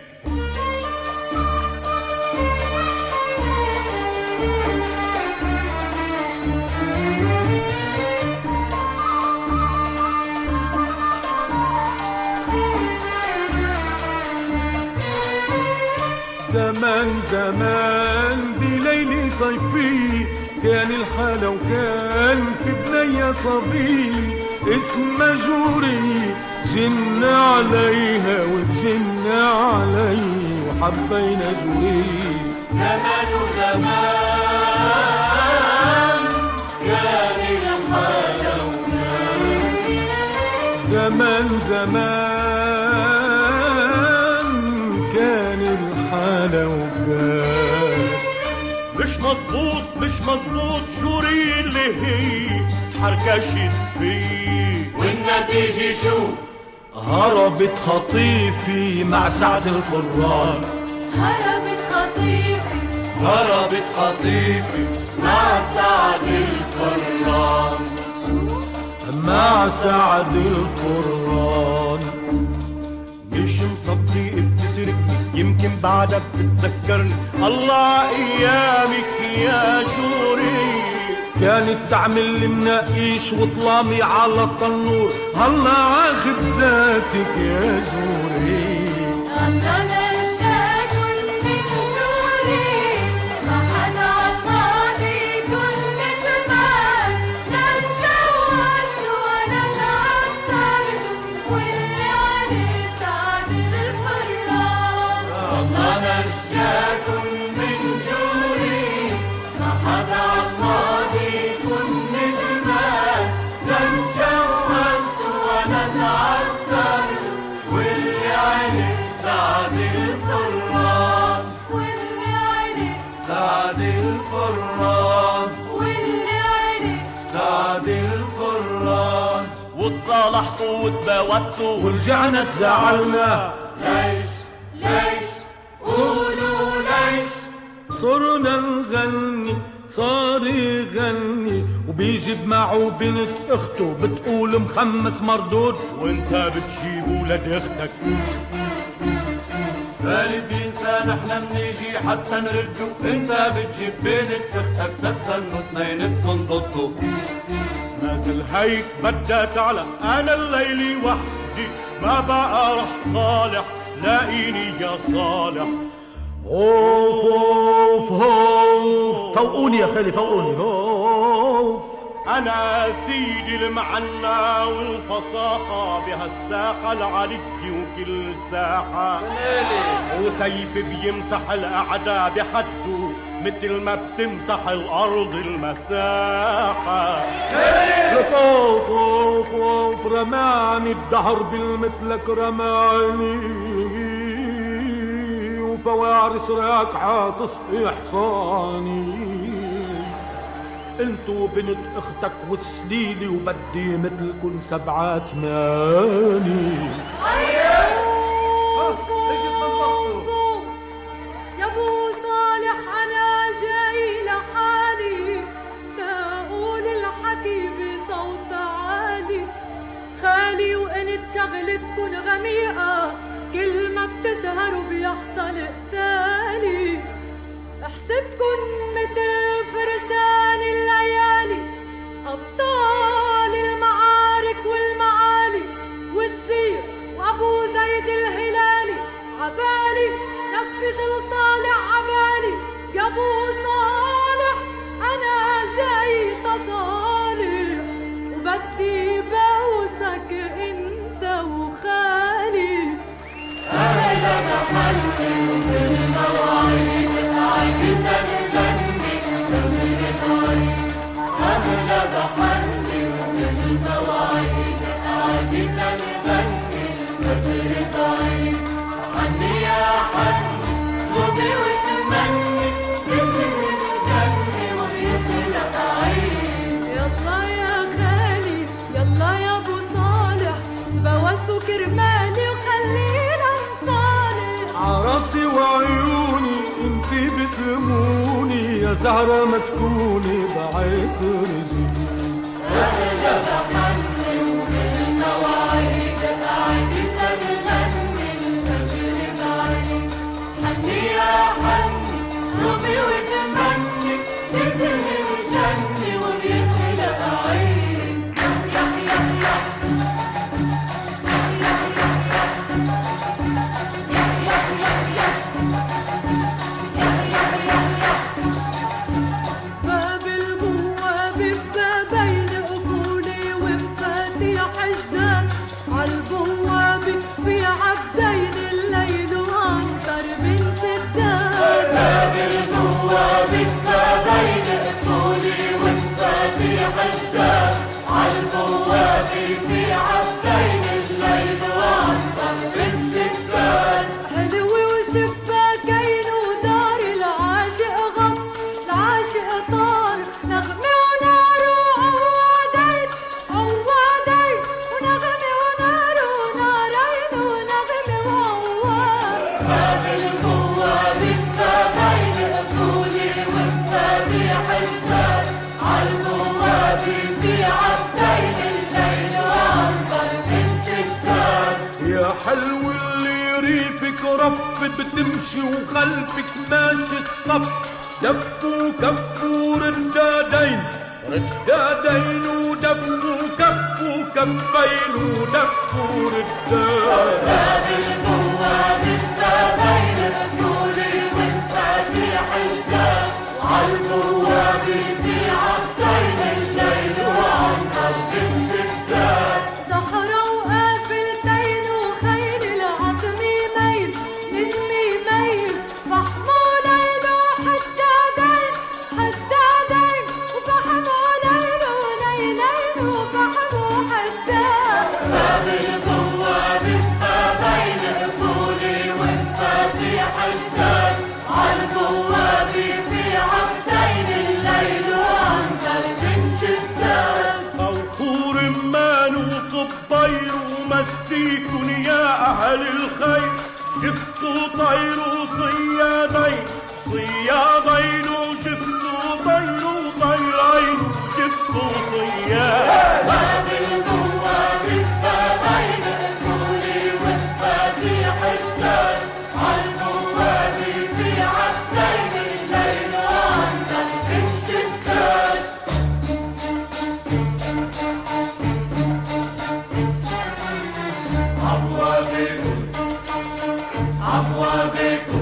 زمان زمان بليلة صيفية كان الحالة وكان في بنية صبي اسمها جوري. جن عليها وجن علي وحبينا جوري. زمان وزمان كان الحالة وكان زمان زمان كان الحالة وكان مش مظبوط مش مظبوط جوري اللي هي تحركشت فيه والنتيجة شو؟ هربت خطيفي مع سعد الفران. هربت خطيفي هربت خطيفي مع سعد الفران. مع سعد الفران. مش مصدق بتتركني يمكن بعدك بتذكرني. الله ايامك يا جوري كانت تعمل لي مناقيش وطلامي على التنور. هلا عاخب ذاتك يا جوري. الله نشاكل من جوري ما حدا عطاني كل زمان. لا تجوزت ولا تعطرت واللي عليه سعد الفران. الله نشاكم من جوري ما حدا عطاني كل زمان. لا تجوزت ولا تعطرت واللي عليه سعد الفران. واللي عليه سعد الفران. واللي عليه سعد الفران. وتصالحتوا وتباوستوا ورجعنا تزعلنا. ليش ليش قولوا ليش صرنا نغني صار يغني وبيجيب معه بنت اخته بتقول مخمس مردود وانت بتجيب ولد اختك. غالب بينسى نحنا منيجي حتى نرده، انت بتجيب بنت اختك تتنوا اثنين بتنضدوا. نازل هيك بدها تعلى انا الليلي وحدي ما بقى رح صالح لاقيني يا صالح. اوف اوف اوف فوقوني يا خالي فوقوني اوف. انا سيدي المعنى والفصاحة بهالساحة العلي وكل ساحة وسيف بيمسح الاعداء بحده مثل ما بتمسح الارض المساحة. لك اوف اوف اوف رماني الدهر بالمثلك رماني وفوارس راكعة تصحي حصاني. انتو بنت اختك وسليلي وبدي مثلكن سبعة ثماني. يا ابو صالح انا جاي لحالي تقول الحكي بصوت عالي. خالي وانت شغلتكن غميقة كل ما بتسهروا بيحصل قتالي. احسبكن مثل فرسان الليالي ابطال المعارك والمعالي والزير وابو زيد الهلالي. عبالي نفذ الطالع عبالي يا ابو صالح انا جاي تصالح وبدي بوسك انت وخالي. أهلا محلي بالمواعيد عايدة الجنة تغير عين. أهلا محلي بالمواعيد عايدة الجنة تغير عين. عني يا حني خذي وتمني تسر الجنة ويخلق عين. يلا يا خالي يلا يا ابو صالح بوسوا كرمالي وخلينا نصالح. عراسي وعيوني انتي بتلموني يا زهرة مسكوني بعيت رجلي. أهلا محني وبالمواعيد عايدة الجنة تجري عين. حني يا حني خذي وتمني تسر الجنة وبيخلق عين. باب البواب ببابين قفولي ومفاتيح جداد عالبواب في عبدين الليل وعنتر بن سداد. باب البواب ببابين قفولي ومفاتيح جداد عالبواب في عبدين الليل وعنتر بن سداد. حلوة وشباكين ودار العاشق غط العاشق طار نغمة ونار وعوادين عوادين ونغمة ونار ونارين ونغمة وعواد. باب البواب ببابين قفولي ومفاتيح جداد عالبواب في عبدين الليل وعنتر بن سداد. يا حلو اللي ريفك رفت بتمشي وخلفك ماشي الصف. دفوا كفوا ردادين ردادين ودفوا كفوا كفين ودفوا رداد. باب البواب ببابين قفولي ومفاتيح جداد عالبواب في عبدين الليل وعنتر بن سداد. صحرا وقافلتين وخيل العظمي ميل نجمي ميل فحموا ليل وحدادين حدادين وفحموا ليل وليلين وفحموا حداد. باب البواب ببابين قفولي ومفاتيح جداد عالبواب في عبدين الليل وعنتر بن سداد. موقور مان وصبير ومسيكن يا أهل الخير. جبتوا طير وصيادين صيادين وجبتوا طير الصوصيات باب البواب بابين قولي والمفاتيح الثلاث عالبواب في عبدين الليل وعندك الشتات أبوابكم أبوابكم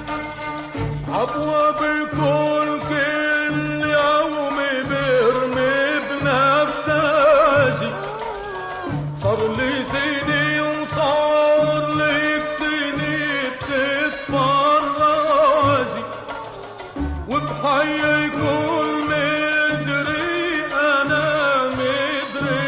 أبوابكم كل يوم برمي بنفسي صار لي سني وصار لك سني بتتفرجي وبحييكم مدري أنا مدري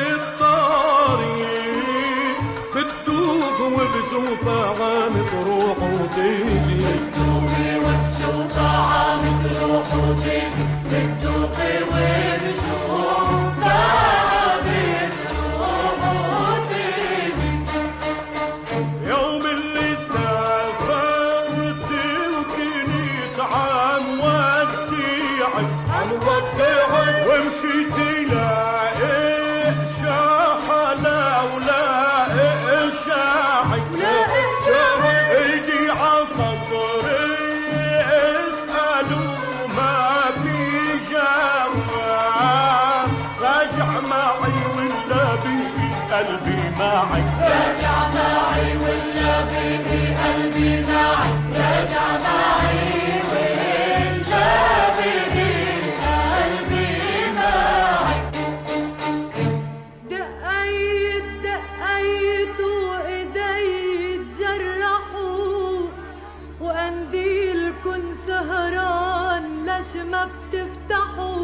الطريق بتدوخ وبشوفها عم تروح وتيجي بتدوخي وبشوفها عم تروح وتيجي بتدوخي وبشوفها عم تروح وتيجي يوم اللي سافرت وكنت عم وديعك عم وديعك ومشيت لاقي شحلة ولاقي شاعك ايدي عصدري اسألوا ما في جواب راجع معي ولا بيجي قلبي معك راجع معي ولا بيجي قلبي معك راجع معي ولا بيجي قلبي معك دقيت دقيت وإيدي تجرحوا وقنديلكن سهران ليش ما بتفتحوا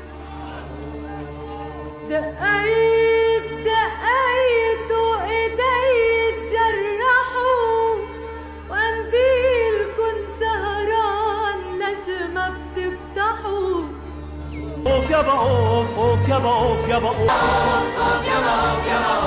دقيت دقيت وإيدي تجرحوا وقنديلكن سهران ليش ما بتفتحوا اوف يابا اوف اوف يابا اوف يابا اوف يابا اوف يابا